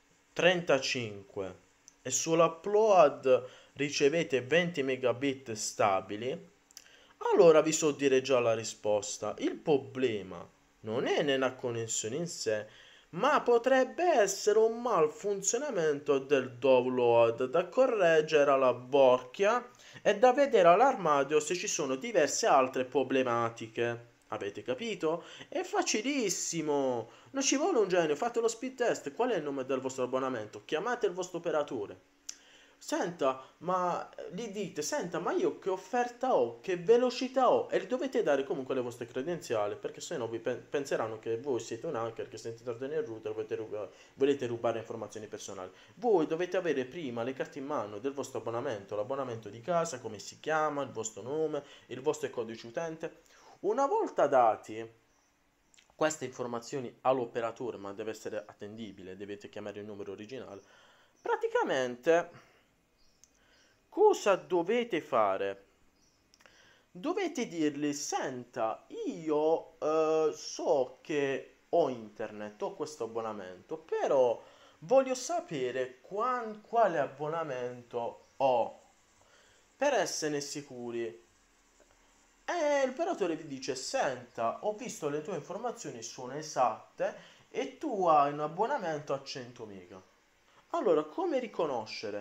35 e sull'upload ricevete 20 megabit stabili, allora vi so dire già la risposta. Il problema non è nella connessione in sé, ma potrebbe essere un malfunzionamento del download da correggere alla borchia e da vedere all'armadio se ci sono diverse altre problematiche. Avete capito? È facilissimo, non ci vuole un genio, fate lo speed test. Qual è il nome del vostro abbonamento? Chiamate il vostro operatore. Senta, ma gli dite, senta, ma io che offerta ho, che velocità ho? E gli dovete dare comunque le vostre credenziali, perché se no vi penseranno che voi siete un hacker, che siete entrati nel router, volete rubare informazioni personali. Voi dovete avere prima le carte in mano del vostro abbonamento, l'abbonamento di casa, come si chiama, il vostro nome, il vostro codice utente. Una volta dati queste informazioni all'operatore, ma deve essere attendibile, dovete chiamare il numero originale, praticamente... Cosa dovete fare? Dovete dirgli, senta, io so che ho internet, ho questo abbonamento, però voglio sapere quale abbonamento ho per essere sicuri. E l'operatore vi dice, senta, ho visto le tue informazioni sono esatte e tu hai un abbonamento a 100 mega. Allora, come riconoscere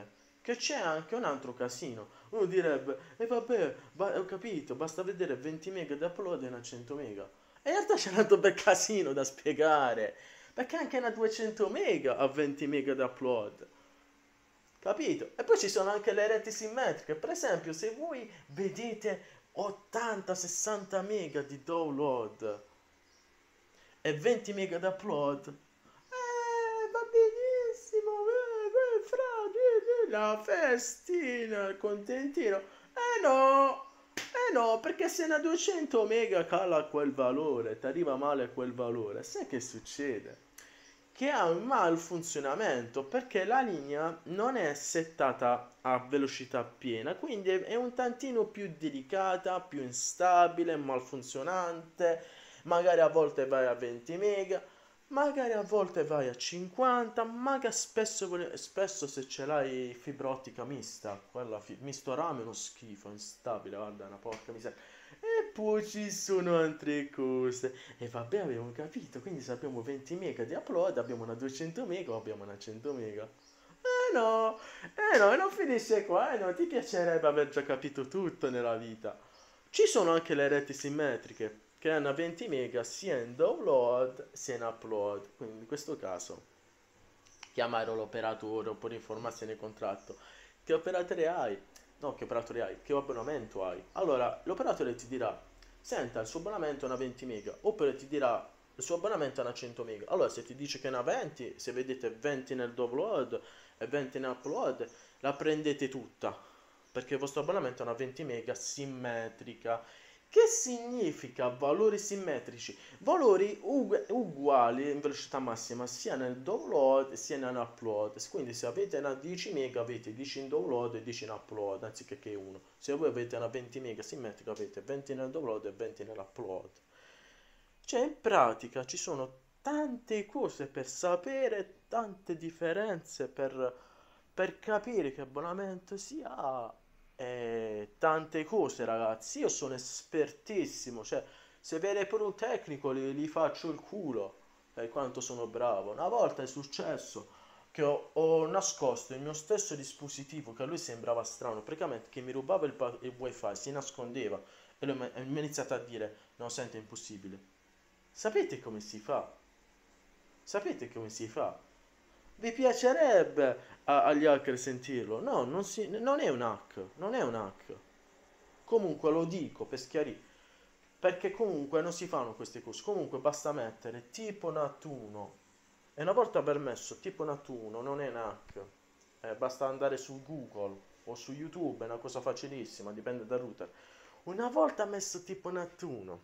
che c'è anche un altro casino. Uno direbbe, e vabbè, ho capito, basta vedere 20 mega di upload e una 100 mega. E in realtà c'è un altro bel casino da spiegare, perché anche una 200 mega ha 20 mega di upload. Capito? E poi ci sono anche le reti simmetriche. Per esempio, se voi vedete 80-60 mega di download e 20 mega di upload, va benissimo, la festina, contentino. No, perché se una 200 mega cala quel valore, ti arriva male quel valore, sai che succede? Che ha un malfunzionamento perché la linea non è settata a velocità piena, quindi è un tantino più delicata, più instabile, malfunzionante, magari a volte vai a 20 mega, magari a volte vai a 50, magari spesso se ce l'hai fibra ottica mista, quella misto rame è uno schifo, instabile, guarda, una porca miseria. E poi ci sono altre cose. E vabbè, abbiamo capito, quindi se abbiamo 20 mega di upload, abbiamo una 200 mega o abbiamo una 100 mega. No, e non finisce qua, no, ti piacerebbe aver già capito tutto nella vita. Ci sono anche le reti simmetriche, che hanno 20 mega sia in download sia in upload, quindi in questo caso chiamare l'operatore oppure informarsi nel contratto. Che operatore hai? No, che operatore hai? Che abbonamento hai? Allora, l'operatore ti dirà, senta, il suo abbonamento è una 20 mega, oppure ti dirà, il suo abbonamento è una 100 mega. Allora, se ti dice che è una 20, se vedete 20 nel download e 20 in upload, la prendete tutta, perché il vostro abbonamento è una 20 mega simmetrica. Che significa valori simmetrici? Valori uguali in velocità massima sia nel download sia nell'upload. Quindi se avete una 10 mega avete 10 in download e 10 in upload anziché che 1. Se voi avete una 20 mega simmetrica avete 20 nel download e 20 nell'upload. Cioè in pratica ci sono tante cose per sapere, tante differenze per capire che abbonamento si ha. Tante cose, ragazzi, io sono espertissimo, cioè se vede pure un tecnico gli faccio il culo quanto sono bravo. Una volta è successo che ho nascosto il mio stesso dispositivo, che a lui sembrava strano, praticamente che mi rubava il wifi, si nascondeva e lui mi ha iniziato a dire no, senti, è impossibile. Sapete come si fa? Sapete come si fa? Vi piacerebbe agli hacker sentirlo? No, non è un hack, non è un hack. Comunque lo dico per schiarire, perché comunque non si fanno queste cose. Comunque basta mettere tipo NAT1 e una volta aver messo tipo NAT1 non è un hack. Basta andare su Google o su YouTube, è una cosa facilissima, dipende dal router. Una volta messo tipo NAT1,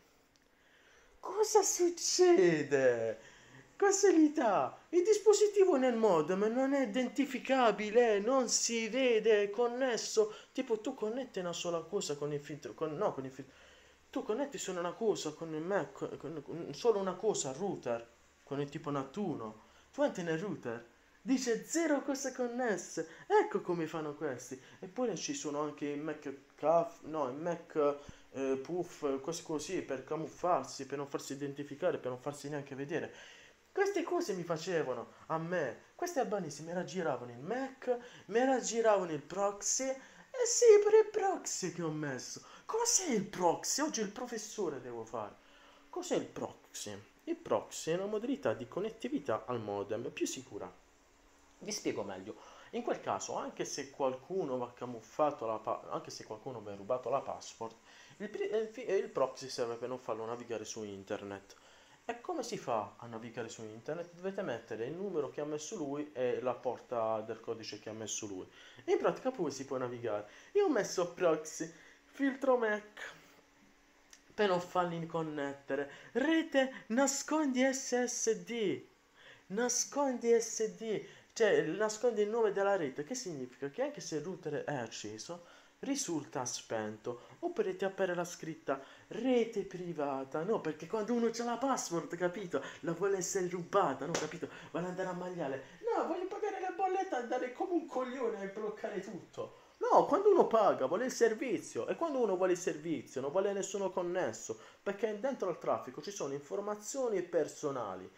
cosa succede? Casualità, il dispositivo nel modem non è identificabile, non si vede, è connesso. Tipo tu connetti una sola cosa con il filtro, no, con il filtro. Tu connetti solo una cosa con il Mac, solo una cosa al router, con il tipo NAT1. Tu entri nel router, dice zero cose connesse. Ecco come fanno questi. E poi ci sono anche i Mac no, i Mac puff, cose così, per camuffarsi, per non farsi identificare, per non farsi neanche vedere. Queste cose mi facevano a me, questi albanesi mi raggiravano il Mac, mi raggiravano il proxy, e sì, per il proxy che ho messo. Cos'è il proxy? Oggi il professore devo fare. Cos'è il proxy? Il proxy è una modalità di connettività al modem più sicura. Vi spiego meglio. In quel caso, anche se qualcuno va camuffato anche se qualcuno vi ha rubato la password, il proxy serve per non farlo navigare su internet. E come si fa a navigare su internet? Dovete mettere il numero che ha messo lui e la porta del codice che ha messo lui. E in pratica poi si può navigare. Io ho messo proxy, filtro MAC, per non farli connettere. Rete nascondi SSD. Nascondi SD. Cioè nascondi il nome della rete. Che significa? Che anche se il router è acceso, risulta spento, oppure ti appare la scritta rete privata, no, perché quando uno c'ha la password, capito, la vuole essere rubata, no, capito, vuole andare a magliare, no, voglio pagare le bollette, andare come un coglione e bloccare tutto. No, quando uno paga vuole il servizio, e quando uno vuole il servizio non vuole nessuno connesso, perché dentro al traffico ci sono informazioni personali.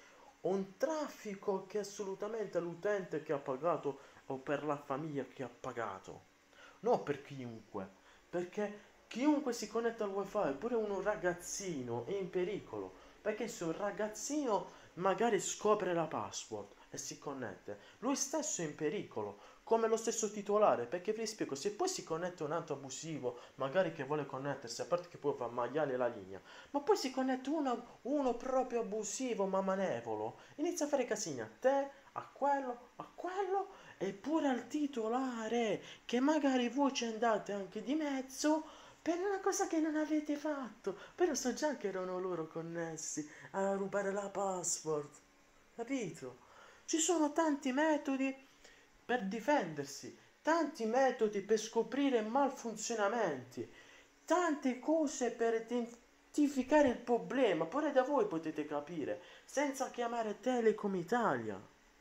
un traffico che assolutamente l'utente che ha pagato o per la famiglia che ha pagato, non per chiunque, perché chiunque si connette al wifi, pure un ragazzino è in pericolo, perché se un ragazzino magari scopre la password e si connette, lui stesso è in pericolo, come lo stesso titolare, perché vi spiego, se poi si connette un altro abusivo, magari che vuole connettersi, a parte che poi fa maiale la linea, ma poi si connette uno proprio abusivo ma manevolo, inizia a fare casini a te, a quello e pure al titolare, che magari voi ci andate anche di mezzo per una cosa che non avete fatto, però so già che erano loro connessi a rubare la password, capito? Ci sono tanti metodi per difendersi, tanti metodi per scoprire malfunzionamenti, tante cose per identificare il problema, pure da voi potete capire, senza chiamare Telecom Italia.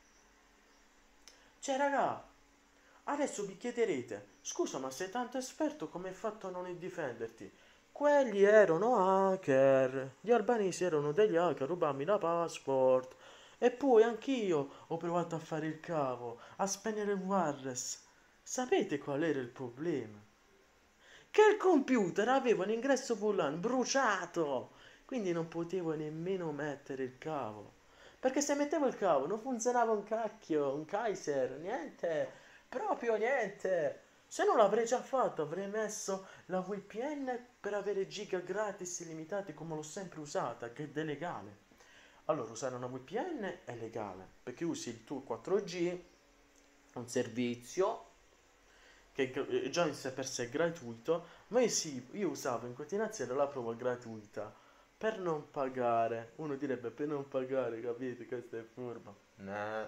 Cioè, raga, adesso vi chiederete, scusa, ma sei tanto esperto, come hai fatto a non difenderti? Quelli erano hacker, gli albanesi erano degli hacker, rubarmi la passport. E poi anch'io ho provato a fare il cavo, a spegnere il wireless. Sapete qual era il problema? Che il computer aveva un ingresso VLAN bruciato, quindi non potevo nemmeno mettere il cavo. Perché se mettevo il cavo non funzionava un cacchio, un Kaiser, niente, proprio niente. Se non l'avrei già fatto, avrei messo la VPN per avere giga gratis illimitati come l'ho sempre usata, che è legale. Allora, usare una VPN è legale, perché usi il tuo 4G, un servizio che già in sé per sé è gratuito, ma io usavo in continuazione la prova gratuita per non pagare. Uno direbbe per non pagare, capite? Questo è furbo. No,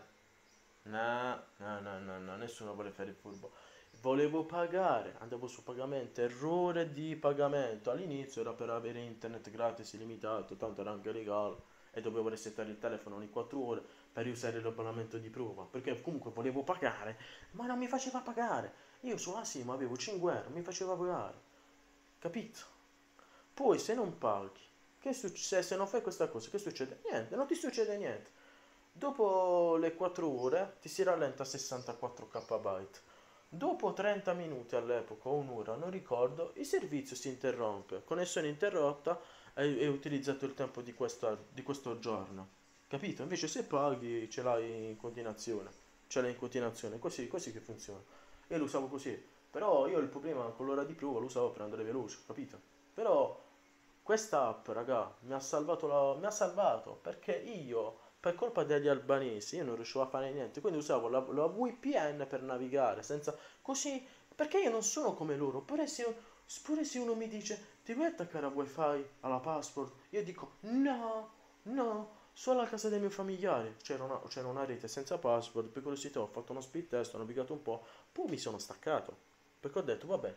no, nessuno vuole fare il furbo. Volevo pagare, andavo su pagamento, errore di pagamento. All'inizio era per avere internet gratis illimitato, tanto era anche legale e dovevo resettare il telefono ogni 4 ore per usare l'abbonamento di prova, perché comunque volevo pagare, ma non mi faceva pagare. Io su Asim avevo 5 euro, mi faceva pagare, capito? Poi se non paghi, che succede? Se non fai questa cosa, che succede? Niente, non ti succede niente. Dopo le 4 ore ti si rallenta a 64 KB. Dopo 30 minuti all'epoca, o un'ora, non ricordo, il servizio si interrompe, connessione interrotta e utilizzato il tempo di questo giorno. Capito? Invece se paghi ce l'hai in continuazione. Ce l'hai in continuazione, così che funziona. Io lo usavo così. Però io il problema con l'ora di prova lo usavo per andare veloce, capito? Però questa app, raga, mi ha salvato perché io, per colpa degli albanesi, io non riuscivo a fare niente, quindi usavo la VPN per navigare, senza, così, perché io non sono come loro, pure se uno mi dice, ti vuoi attaccare a wifi, alla password, io dico, no, solo a casa dei miei familiari, c'era una rete senza password, per curiosità ho fatto uno speed test, ho navigato un po', poi mi sono staccato, perché ho detto, vabbè,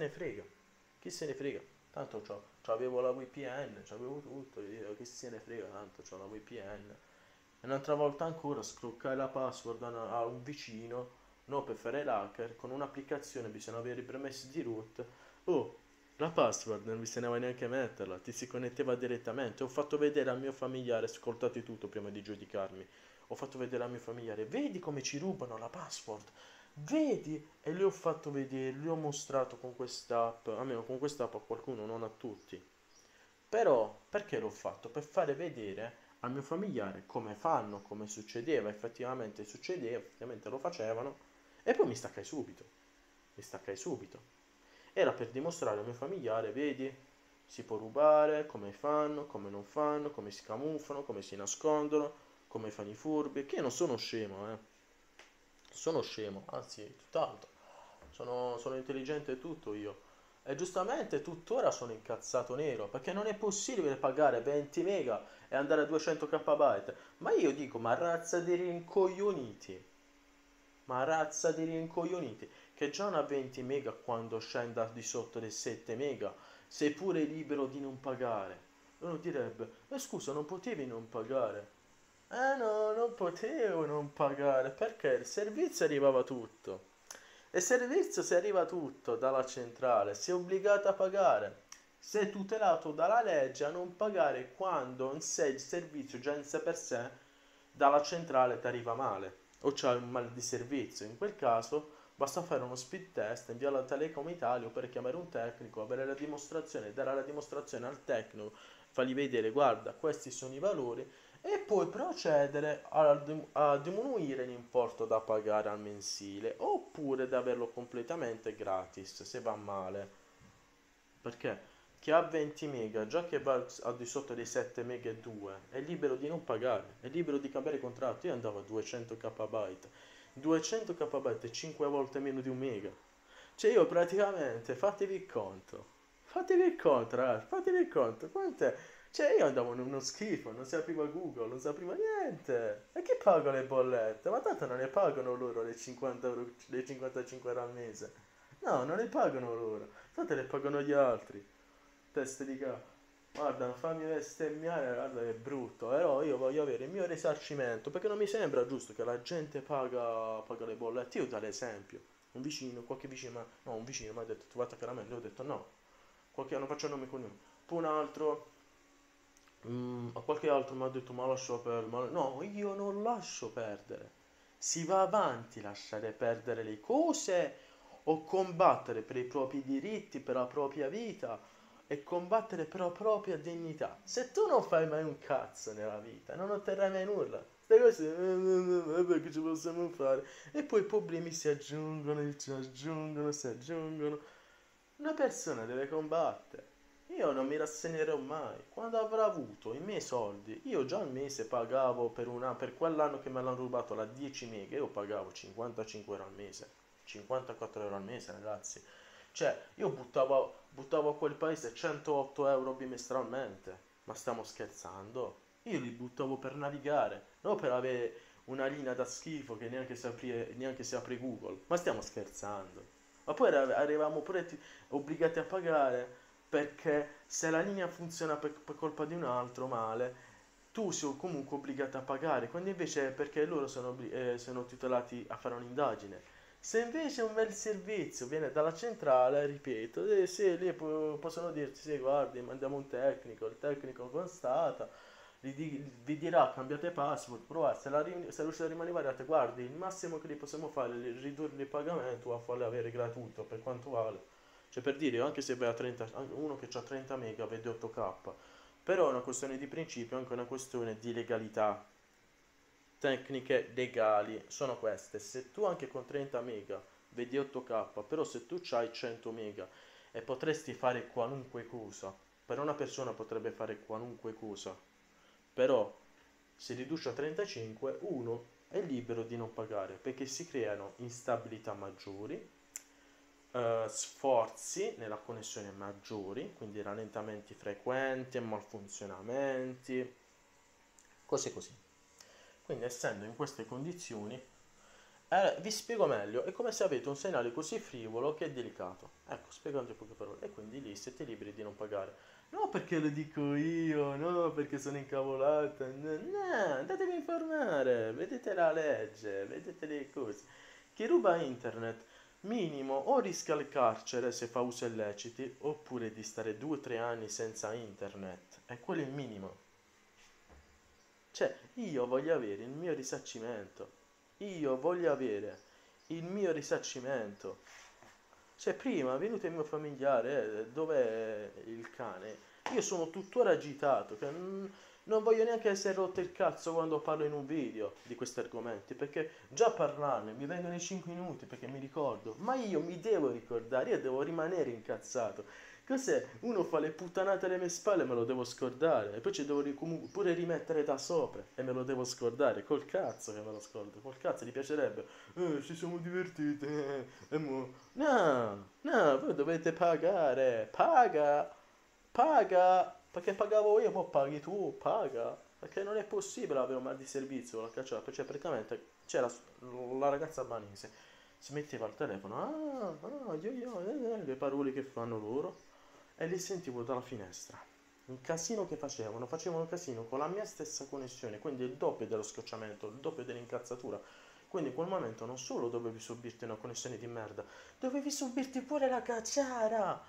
chi se ne frega. Tanto c'avevo la VPN, c'avevo tutto, io, chi se ne frega, tanto c'ho la VPN. E un'altra volta ancora scroccai la password a un vicino, no per fare l'hacker, con un'applicazione bisogna avere i permessi di root. Oh, la password non bisognava neanche metterla, ti si connetteva direttamente. Ho fatto vedere al mio familiare, ascoltate tutto prima di giudicarmi. Ho fatto vedere al mio familiare, vedi come ci rubano la password? Vedi? E le ho fatto vedere, le ho mostrato con quest'app, almeno con quest'app a qualcuno, non a tutti. Però, perché l'ho fatto? Per fare vedere al mio familiare come fanno, come succedeva, effettivamente lo facevano, e poi mi staccai subito. Mi staccai subito. Era per dimostrare al mio familiare, vedi, si può rubare, come fanno, come non fanno, come si camuffano, come si nascondono, come fanno i furbi, che io non sono scemo, eh. Sono scemo, anzi, tutt'altro. Sono intelligente e tutto io. E giustamente tuttora sono incazzato nero, perché non è possibile pagare 20 mega e andare a 200 KB. Ma io dico, ma razza di rincoglioniti, che già una 20 mega quando scenda di sotto dei 7 mega, sei pure libero di non pagare. Uno direbbe, ma scusa, non potevi non pagare? No, non potevo non pagare, perché il servizio arrivava tutto. Il servizio se arriva tutto dalla centrale, sei obbligato a pagare. Sei tutelato dalla legge a non pagare quando in sé il servizio già in sé per sé dalla centrale ti arriva male o c'è un mal di servizio. In quel caso basta fare uno speed test, inviare alla Telecom Italia per chiamare un tecnico, avere la dimostrazione, dare la dimostrazione al tecnico, fargli vedere, guarda, questi sono i valori, e poi procedere a diminuire l'importo da pagare al mensile, oppure da averlo completamente gratis se va male. Perché chi ha 20 mega, già che va al di sotto dei 7 mega e 2, è libero di non pagare, è libero di cambiare contratto. Io andavo a 200 kb, 200 kb è 5 volte meno di un mega. Cioè io praticamente, fatevi il conto, ragazzi, fatevi il conto, quant'è? Cioè io andavo in uno schifo, non si apriva Google, non si apriva niente. E chi paga le bollette? Ma tanto non ne pagano loro le 50 euro, le 55 euro al mese. No, non le pagano loro, tanto le pagano gli altri. Teste di capo. Guarda, non fammi bestemmiare, guarda che è brutto, però io voglio avere il mio risarcimento, perché non mi sembra giusto che la gente paga le bollette. Io dall'esempio, un vicino, qualche vicino, no, un vicino mi ha detto, tu vai a caramello, io ho detto no, qualche anno faccio il nome con lui. Poi un altro, qualche altro mi ha detto, ma lascio perdere, no, io non lascio perdere. Si va avanti, lasciare perdere le cose o combattere per i propri diritti, per la propria vita e combattere per la propria dignità. Se tu non fai mai un cazzo nella vita, non otterrai mai nulla. Queste cose, che ci possiamo fare? E poi i problemi si aggiungono, si aggiungono. Una persona deve combattere. Io non mi rassegnerò mai. Quando avrò avuto i miei soldi, io già al mese pagavo per quell'anno che me l'hanno rubato la 10 mega, io pagavo 55 euro al mese, 54 euro al mese, ragazzi. Cioè, io buttavo a quel paese 108 euro bimestralmente. Ma stiamo scherzando? Io li buttavo per navigare, non per avere una linea da schifo che neanche si apre Google. Ma stiamo scherzando? Ma poi arrivavamo pure obbligati a pagare perché se la linea funziona per colpa di un altro male, tu sei comunque obbligato a pagare, quando invece è perché loro sono titolati a fare un'indagine. Se invece un bel servizio viene dalla centrale, ripeto, sì, lì possono dirti, sì, guardi, mandiamo un tecnico, il tecnico constata, vi dirà cambiate password, provate, se riuscite a rimanere, guardi, il massimo che li possiamo fare è ridurre il pagamento o a farle avere gratuito, per quanto vale. Cioè per dire, anche se vai a 30, uno che ha 30 mega vede 8K, però è una questione di principio, anche una questione di legalità. Tecniche legali sono queste: se tu anche con 30 mega vedi 8K, però se tu hai 100 mega e potresti fare qualunque cosa, per una persona potrebbe fare qualunque cosa, però si riduce a 35, uno è libero di non pagare perché si creano instabilità maggiori, sforzi nella connessione maggiori, quindi rallentamenti frequenti, malfunzionamenti, cose così. Quindi essendo in queste condizioni, vi spiego meglio, è come se avete un segnale così frivolo che è delicato. Ecco, spiegando in poche parole. E quindi lì siete liberi di non pagare. No perché lo dico io, no perché sono incavolata, no, no, andatevi a informare, vedete la legge, vedete le cose. Chi ruba internet, minimo o rischia il carcere se fa uso illeciti, oppure di stare 2 o 3 anni senza internet. E quello è il minimo. Cioè, io voglio avere il mio risarcimento. Io voglio avere il mio risarcimento. Cioè, prima è venuto il mio familiare, dov'è il cane? Io sono tuttora agitato, che non voglio neanche essere rotto il cazzo quando parlo in un video di questi argomenti, perché già parlarne mi vengono i 5 minuti perché mi ricordo, ma io mi devo ricordare, io devo rimanere incazzato. Cos'è? Uno fa le puttanate alle mie spalle e me lo devo scordare, e poi ci devo pure rimettere da sopra e me lo devo scordare, col cazzo che me lo scordo, col cazzo gli piacerebbe, ci siamo divertiti, e mo... No, no, voi dovete pagare, paga, perché pagavo io, poi paghi tu, paga, perché non è possibile avere un mal di servizio con la cacciata, cioè praticamente c'era la ragazza albanese, si metteva al telefono, le parole che fanno loro, e li sentivo dalla finestra. Un casino che facevano casino con la mia stessa connessione, quindi il doppio dello scocciamento, il doppio dell'incazzatura. Quindi in quel momento non solo dovevi subirti una connessione di merda, dovevi subirti pure la cacciara.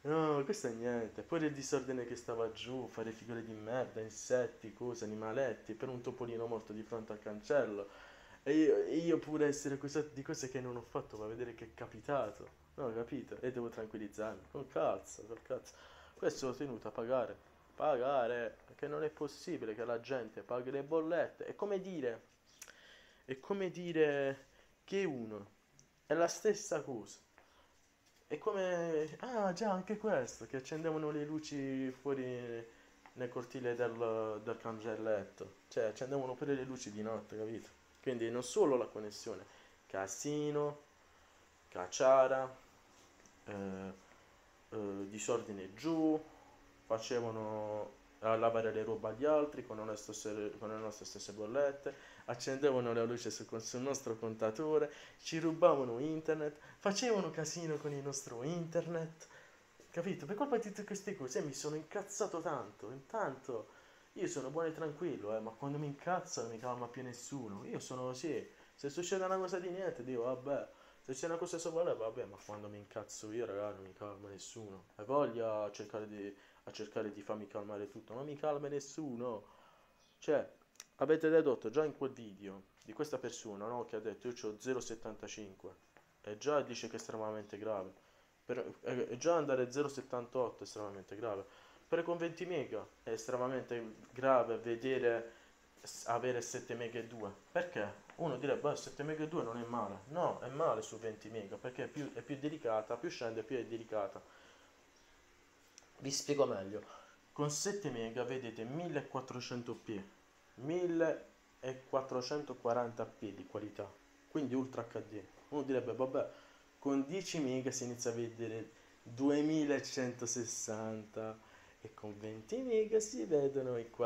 No, questo è niente. Poi il disordine che stava giù, fare figure di merda, insetti, cose, animaletti, per un topolino morto di fronte al cancello. E io pure essere accusato di cose che non ho fatto, ma vedere che è capitato. No, capito? E devo tranquillizzarmi. Col cazzo, col cazzo. Questo l'ho tenuto a pagare. Pagare, perché non è possibile che la gente paghi le bollette. È come dire che uno è la stessa cosa. È come... Ah, già, anche questo, che accendevano le luci fuori nel cortile del cancelletto. Cioè, accendevano pure le luci di notte, capito? Quindi non solo la connessione, casino, cacciara, eh, disordine giù, facevano a lavare le robe agli altri con le nostre stesse bollette, accendevano la luce sul nostro contatore, ci rubavano internet, facevano casino con il nostro internet, capito? Per colpa di tutte queste cose mi sono incazzato tanto, intanto io sono buono e tranquillo, ma quando mi incazzo non mi calma più nessuno, io sono così, se succede una cosa di niente dico vabbè, se c'è una cosa sopra lei, vabbè, ma quando mi incazzo io, raga, non mi calma nessuno. Hai voglia a cercare di farmi calmare tutto, non mi calma nessuno. Cioè, avete dedotto già in quel video di questa persona, no, che ha detto io ho 0,75 e già dice che è estremamente grave. E già andare a 0,78 è estremamente grave. Per con 20 mega è estremamente grave avere 7 mega e 2. Perché? Uno direbbe, 7 mega e 2 non è male. No, è male su 20 mega perché è più delicata, più scende più è delicata. Vi spiego meglio. Con 7 mega vedete 1400p, 1440p di qualità, quindi Ultra HD. Uno direbbe, vabbè, con 10 mega si inizia a vedere 2160 e con 20 mega si vedono i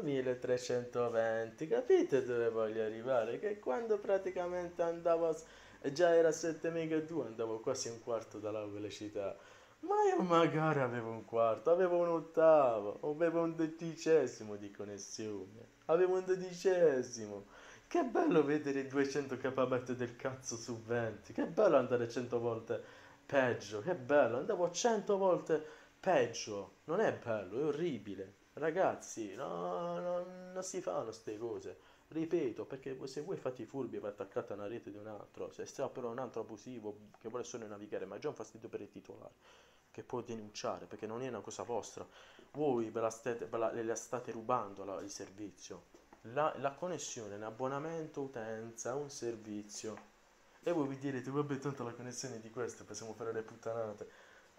4320. Capite dove voglio arrivare? Che quando praticamente già era 7 mega e 2, andavo quasi un quarto dalla velocità. Ma io magari avevo un quarto, avevo un ottavo, avevo un dodicesimo di connessione, avevo un dodicesimo. Che bello vedere 200 kb del cazzo su 20, che bello andare 100 volte peggio, che bello, andavo 100 volte peggio, non è bello, è orribile. Ragazzi, no, non si fanno queste cose. Ripeto, perché se voi fate i furbi e vi attaccate a una rete di un altro, se sta però un altro abusivo che vuole solo navigare, ma è già un fastidio per il titolare che può denunciare perché non è una cosa vostra. Voi le state rubando il servizio. La connessione, l'abbonamento utenza, un servizio. E voi vi direte, vabbè, tanto la connessione è di questo, possiamo fare le puttanate.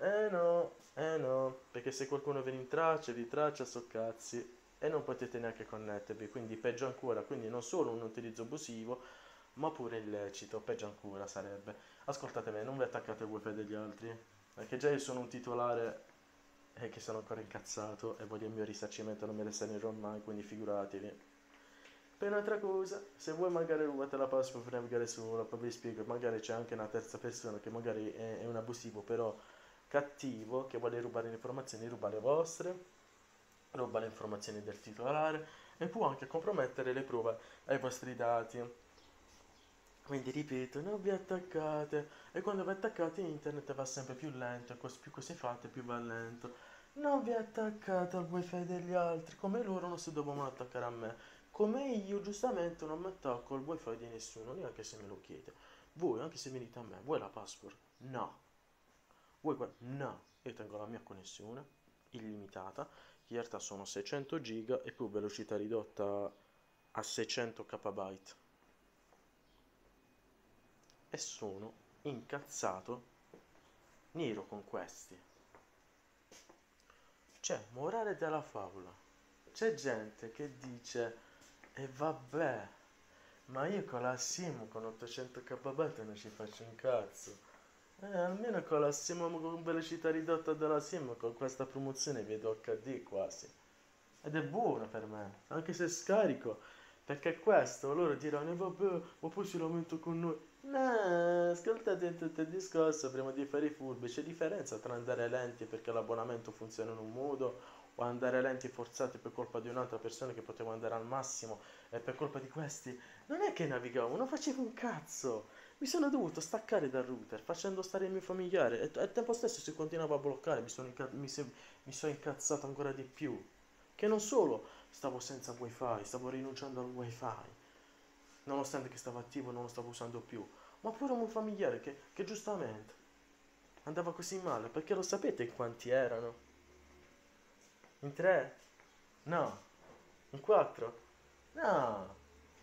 Eh no, perché se qualcuno vi traccia, so cazzi, e non potete neanche connettervi, quindi peggio ancora, quindi non solo un utilizzo abusivo, ma pure illecito, peggio ancora sarebbe. Ascoltate me, non vi attaccate al wifi degli altri, perché già io sono un titolare che sono ancora incazzato e voglio il mio risarcimento, non me ne servirò mai, quindi figuratevi. Per un'altra cosa, se voi magari rubate la password per navigare sulla poi vi spiego, magari c'è anche una terza persona che magari è un abusivo, però cattivo, che vuole rubare le informazioni, ruba le vostre, ruba le informazioni del titolare e può anche compromettere le prove ai vostri dati. Quindi ripeto, non vi attaccate e quando vi attaccate internet va sempre più lento e più cose fate più va lento. Non vi attaccate al wifi degli altri, come loro non si devono attaccare a me. Come io giustamente non mi attacco al wifi di nessuno, neanche se me lo chiede. Voi, anche se venite a me, vuoi la password? No. No. Io tengo la mia connessione illimitata, che in realtà sono 600 giga e più velocità ridotta a 600 kb. E sono incazzato nero con questi. Cioè, morale della favola. C'è gente che dice, e vabbè, ma io con la SIM con 800 kb non ci faccio un cazzo. Almeno con la SIM con velocità ridotta della SIM, con questa promozione vedo HD quasi. Ed è buono per me, anche se scarico. Perché questo, loro diranno, vabbè, ma poi si lamenta con noi. No, ascoltate tutto il discorso prima di fare i furbi. C'è differenza tra andare lenti perché l'abbonamento funziona in un modo o andare lenti forzati per colpa di un'altra persona che poteva andare al massimo e per colpa di questi non è che navigavo, non facevo un cazzo. Mi sono dovuto staccare dal router facendo stare il mio familiare e al tempo stesso si continuava a bloccare, mi sono incazzato ancora di più. Che non solo stavo senza wifi, stavo rinunciando al wifi, nonostante che stava attivo non lo stavo usando più, ma pure un mio familiare che giustamente andava così male, perché lo sapete in quanti erano? In tre? No. In quattro? No.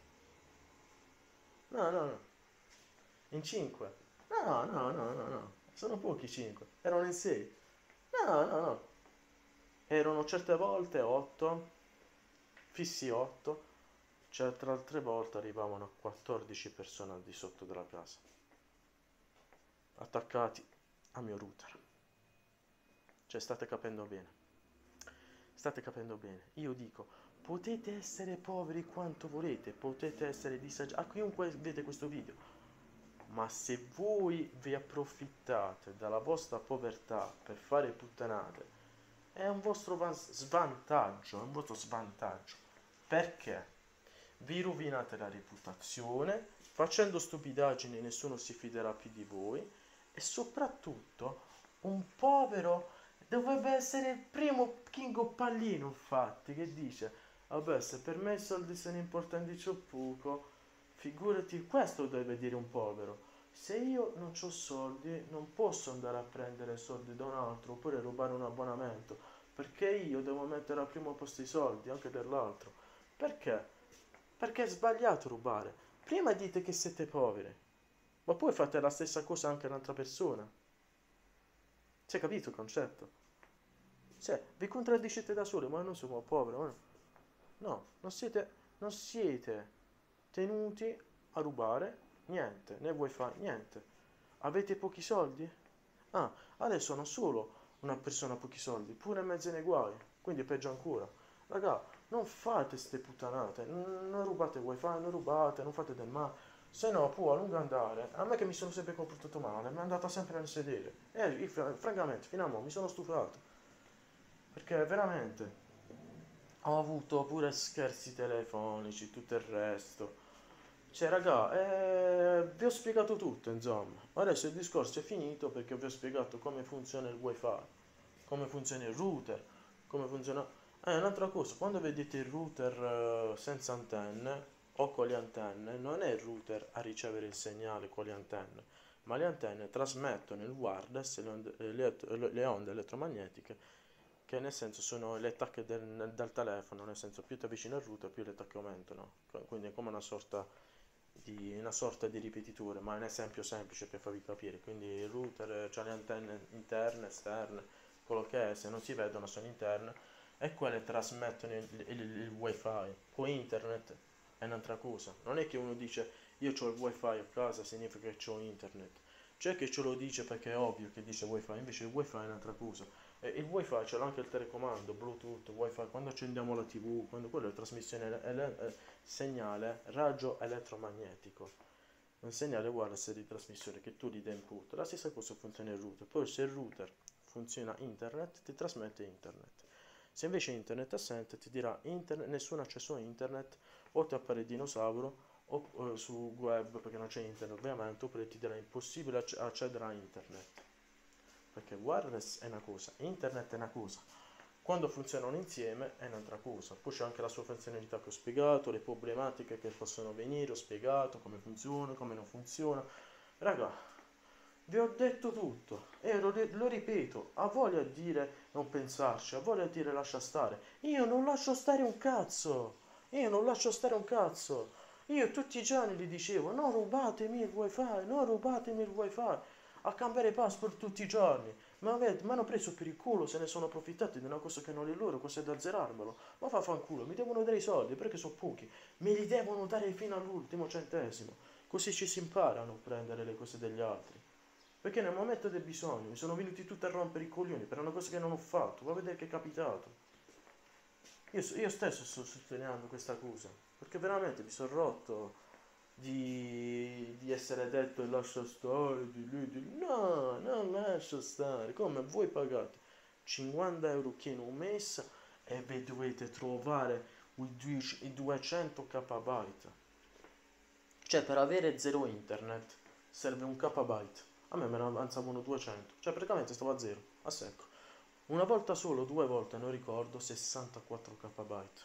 No, no, no. In cinque? No, no, no, no, no. Sono pochi cinque. Erano in sei. No, no, no. Erano certe volte 8, fissi 8, certe altre volte arrivavano a 14 persone al di sotto della casa, attaccati al mio router. Cioè, state capendo bene. State capendo bene. Io dico, potete essere poveri quanto volete, potete essere disagiati, a chiunque vede questo video, ma se voi vi approfittate della vostra povertà per fare puttanate, è un vostro svantaggio, è un vostro svantaggio. Perché? Vi rovinate la reputazione, facendo stupidaggini nessuno si fiderà più di voi e soprattutto un povero dovrebbe essere il primo Kingo Pallino, infatti, che dice, vabbè, se per me i soldi sono importanti c'ho poco, figurati, questo deve dire un povero. Se io non ho soldi, non posso andare a prendere soldi da un altro oppure rubare un abbonamento, perché io devo mettere al primo posto i soldi anche per l'altro. Perché? Perché è sbagliato rubare. Prima dite che siete poveri, ma poi fate la stessa cosa anche all'altra persona. C'è capito il concetto? Cioè, vi contraddicete da soli, ma noi siamo poveri. No, non siete tenuti a rubare niente, né wifi, niente. Avete pochi soldi? Ah, adesso non solo una persona ha pochi soldi, pure mezzo nei guai, quindi è peggio ancora. Raga, non fate ste puttanate, non rubate wifi, non rubate, non fate del male, se no può a lungo andare. A me che mi sono sempre comportato male, mi è andata sempre nel sedere. E io, francamente, fino a mo' mi sono stufato, perché veramente ho avuto pure scherzi telefonici, tutto il resto. Cioè, raga, vi ho spiegato tutto, insomma. Adesso il discorso è finito perché vi ho spiegato come funziona il wifi, come funziona il router, come funziona... un'altra cosa, quando vedete il router senza antenne o con le antenne, non è il router a ricevere il segnale con le antenne, ma le antenne trasmettono il wireless, le onde elettromagnetiche, che nel senso sono le tacche del telefono, nel senso più ti avvicini al router più le tacche aumentano, quindi è come una sorta di ripetitore, ma è un esempio semplice per farvi capire. Quindi il router ha le antenne interne, esterne, quello che è, se non si vedono sono interne e quelle trasmettono il wifi. Con internet è un'altra cosa, non è che uno dice io ho il wifi a casa significa che ho internet, c'è che ce lo dice perché è ovvio che dice wifi, invece il wifi è un'altra cosa. E il wifi c'è anche il telecomando, bluetooth, wifi, quando accendiamo la tv, quando quello è trasmissione segnale raggio elettromagnetico, un segnale wireless di trasmissione che tu gli dai input. La stessa cosa funziona il router. Poi se il router funziona internet, ti trasmette internet. Se invece internet è assente, ti dirà internet, nessun accesso a internet, o ti appare dinosauro o su web perché non c'è internet ovviamente, oppure ti dirà impossibile accedere a internet. Perché wireless è una cosa, internet è una cosa. Quando funzionano insieme è un'altra cosa. Poi c'è anche la sua funzionalità che ho spiegato, le problematiche che possono venire, ho spiegato come funziona, come non funziona. Raga, vi ho detto tutto e lo ripeto, ha voglia di dire non pensarci, ha voglia di dire lascia stare. Io non lascio stare un cazzo, io non lascio stare un cazzo. Io tutti i giorni gli dicevo, non rubatemi il wifi, non rubatemi il wifi, a cambiare passport tutti i giorni. Ma mi hanno preso per il culo, se ne sono approfittati di una cosa che non è loro, cosa è da azzerarmelo. Ma fa fanculo, mi devono dare i soldi perché sono pochi, me li devono dare fino all'ultimo centesimo. Così ci si imparano a prendere le cose degli altri. Perché nel momento del bisogno mi sono venuti tutti a rompere i coglioni per una cosa che non ho fatto. Va a vedere che è capitato. Io stesso sto sottolineando questa cosa, perché veramente mi sono rotto di essere detto e lascia stare, di lui, di lui. No, non lascia stare. Come voi pagate 50 euro in un mese e vi dovete trovare i 200 kb. Cioè per avere zero internet serve un kbyte. A me ne avanzavano 200, cioè praticamente stavo a zero, a secco. Una volta solo, due volte, non ricordo, 64 kbyte.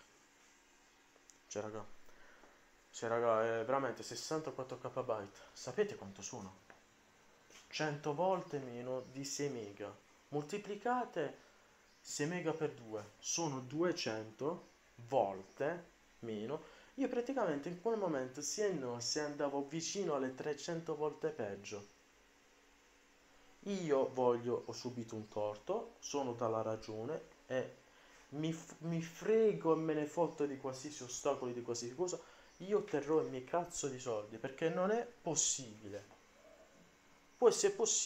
Cioè raga, è veramente 64 kbyte. Sapete quanto sono? 100 volte meno di 6 mega. Moltiplicate 6 mega per 2, sono 200 volte meno. Io praticamente in quel momento se andavo vicino alle 300 volte peggio. Ho subito un torto, sono dalla ragione e mi frego e me ne fotto di qualsiasi ostacolo, di qualsiasi cosa. Io terrò i miei cazzo di soldi perché non è possibile. Poi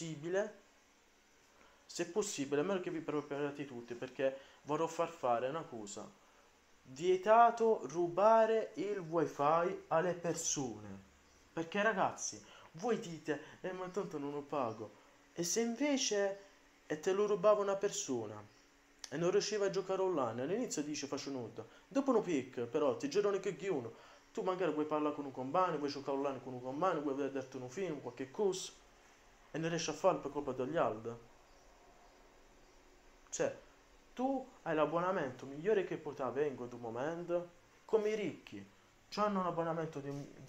se è possibile, è meglio che vi preparate tutti perché vorrò far fare una cosa. Vietato rubare il wifi alle persone. Perché ragazzi, voi dite, ma tanto non lo pago. E se invece te lo rubava una persona e non riusciva a giocare online, all'inizio dice faccio nulla. Dopo un pic, però, ti girano che uno. Tu magari vuoi parlare con un compagno, vuoi giocare online con un compagno, vuoi vederti un film, qualche cosa, e non riesci a farlo per colpa degli altri. Cioè, tu hai l'abbonamento migliore che potevi avere in quel momento, come i ricchi. Hanno un abbonamento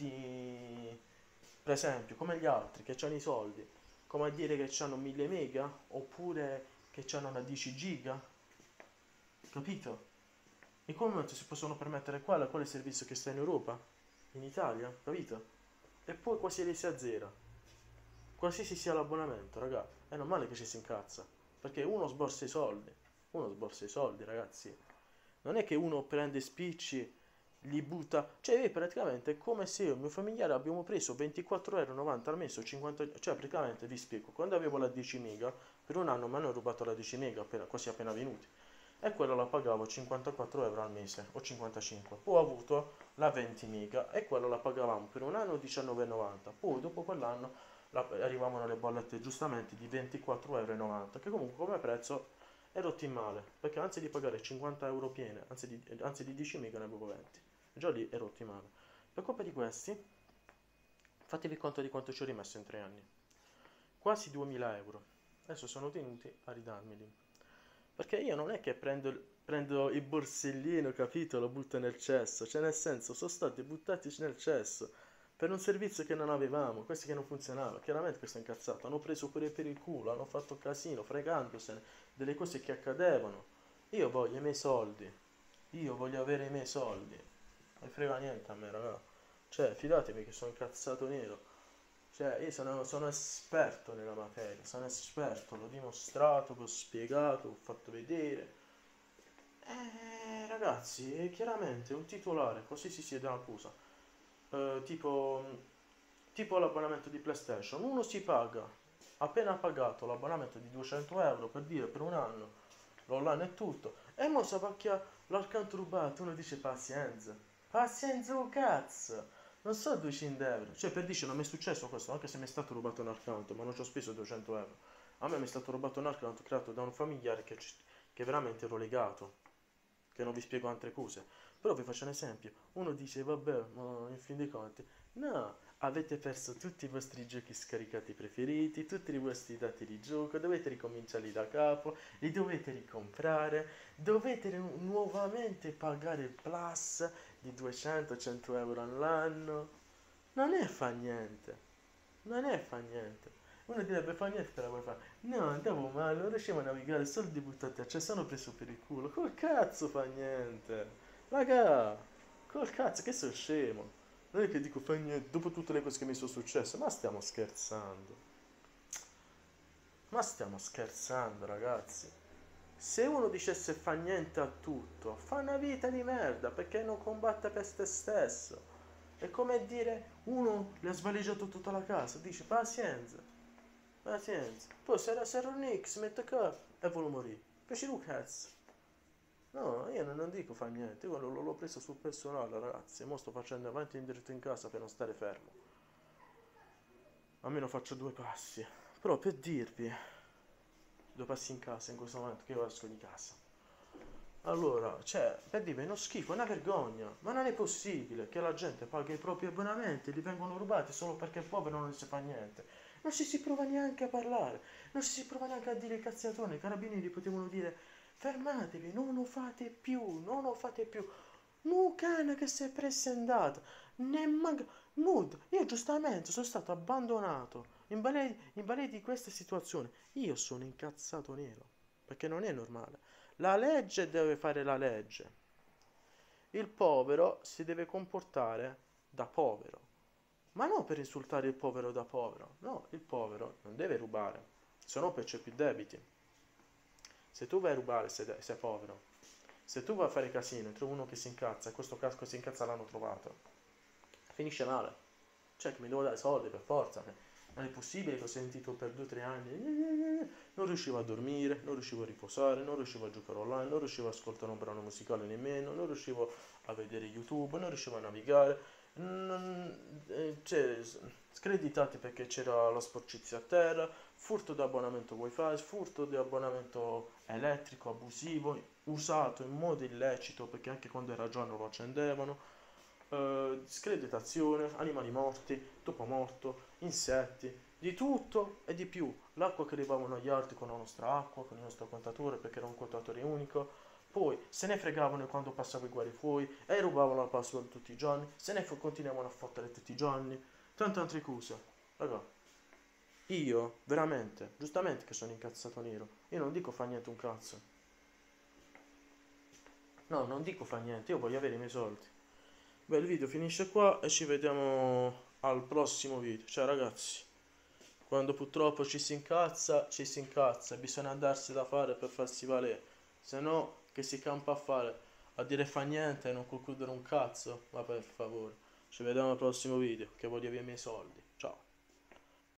per esempio, come gli altri che hanno i soldi, come a dire che hanno 1000 mega, oppure che hanno una 10 giga, capito? In quel momento si possono permettere quale servizio che sta in Europa, in Italia, capito? E poi quasi li si azzera. Qualsiasi sia l'abbonamento, raga, è normale che ci si incazza. Perché uno sborsa i soldi. Uno sborsa i soldi, ragazzi. Non è che uno prende spicci, li butta. Cioè, praticamente è come se io e il mio familiare abbiamo preso 24,90 € al mese o 50. Cioè, praticamente vi spiego. Quando avevo la 10 mega, per un anno mi hanno rubato la 10 mega, quasi appena venuti. E quella la pagavo 54 euro al mese o 55. Poi ho avuto la 20 mega e quella la pagavamo per un anno 19,90. Poi dopo quell'anno arrivavano le bollette giustamente di 24,90 €, che comunque come prezzo è rotto in male, perché anzi di pagare 50 euro piene, anzi di 10 mega ne avevo 20. Già lì è rotto in male. Per colpa di questi, fatevi conto di quanto ci ho rimesso in 3 anni. Quasi 2000 euro. Adesso sono tenuti a ridarmeli. Perché io non è che prendo il borsellino, capito, lo butto nel cesso. Cioè nel senso, sono stati buttati nel cesso per un servizio che non avevamo, questo che non funzionava. Chiaramente questo è incazzato, hanno preso pure per il culo, hanno fatto casino, fregandosene delle cose che accadevano. Io voglio i miei soldi, io voglio avere i miei soldi. Non frega niente a me, raga. Cioè, fidatevi che sono incazzato nero. Cioè, io sono esperto nella materia, sono esperto, l'ho dimostrato, l'ho spiegato, l'ho fatto vedere. Ragazzi, chiaramente un titolare, così si siede un'accusa. Tipo, tipo l'abbonamento di PlayStation, uno si paga, appena pagato l'abbonamento di 200 euro per dire per un anno, l'online è tutto, e mo sa pacchia l'account rubato, uno dice pazienza, pazienza un cazzo, non so 200 euro, cioè per dire non mi è successo questo, anche se mi è stato rubato un account, ma non ci ho speso 200 euro, a me mi è stato rubato un account creato da un familiare che veramente ero legato, che non vi spiego altre cose. Però vi faccio un esempio, uno dice vabbè, ma in fin dei conti, no, avete perso tutti i vostri giochi scaricati preferiti, tutti i vostri dati di gioco, dovete ricominciarli da capo, li dovete ricomprare, dovete nuovamente pagare il plus di 200-100 euro all'anno. Non è fa niente, non è fa niente. Uno direbbe fa niente, te la vuoi fare. No, andavo male, non riuscivo a navigare, soldi buttati a cioè sono preso per il culo. Col cazzo fa niente. Raga, col cazzo che sono scemo. Non è che dico fa niente, dopo tutte le cose che mi sono successe, ma stiamo scherzando. Ma stiamo scherzando, ragazzi. Se uno dicesse fa niente a tutto, fa una vita di merda perché non combatte per se stesso. È come dire uno le ha svaligiato tutta la casa, dice pazienza, pazienza. Poi se era un X, mette qua e vuole morire. Fece un cazzo. No, io non dico fa niente, io l'ho preso sul personale, ragazzi. Mo sto facendo avanti e indietro in casa per non stare fermo. Almeno faccio 2 passi. Però per dirvi, 2 passi in casa in questo momento che io esco di casa. Allora, cioè, per dire, è uno schifo, è una vergogna, ma non è possibile che la gente paghi i propri abbonamenti e li vengono rubati solo perché il povero non si fa niente. Non ci si prova neanche a parlare, non ci si prova neanche a dire i cazziatoni. I carabinieri potevano dire fermatevi, non lo fate più, non lo fate più. Nu cane che si è preso e è andato, ne manca. Nud, io giustamente sono stato abbandonato in balia di questa situazione. Io sono incazzato nero, perché non è normale. La legge deve fare la legge. Il povero si deve comportare da povero. Ma non per insultare il povero da povero. No, il povero non deve rubare, se no percepi debiti. Se tu vai a rubare sei povero. Se tu vai a fare casino e trovi uno che si incazza, e questo casco si incazza l'hanno trovato, finisce male. Cioè che mi devo dare soldi per forza. Non è possibile che ho sentito per 2 o 3 anni. Non riuscivo a dormire, non riuscivo a riposare, non riuscivo a giocare online, non riuscivo ad ascoltare un brano musicale nemmeno, non riuscivo a vedere YouTube, non riuscivo a navigare. Cioè, screditati perché c'era la sporcizia a terra, furto di abbonamento wifi, furto di abbonamento elettrico abusivo, usato in modo illecito perché anche quando era giorno lo accendevano, screditazione, animali morti, topo morto, insetti, di tutto e di più. L'acqua che arrivavano agli altri con la nostra acqua, con il nostro contatore perché era un contatore unico. Poi se ne fregavano quando passavo i guarifuori e rubavano la password tutti i giorni, continuavano a fottere tutti i giorni, tante altre cose. Raga, io veramente, giustamente che sono incazzato nero, io non dico fa niente un cazzo. No, non dico fa niente, io voglio avere i miei soldi. Beh, il video finisce qua e ci vediamo al prossimo video. Ciao ragazzi. Quando purtroppo ci si incazza e bisogna andarsi da fare per farsi valere. Se no, che si campa a fare? A dire fa niente e non concludere un cazzo? Ma per favore. Ci vediamo al prossimo video, che voglio avere i miei soldi.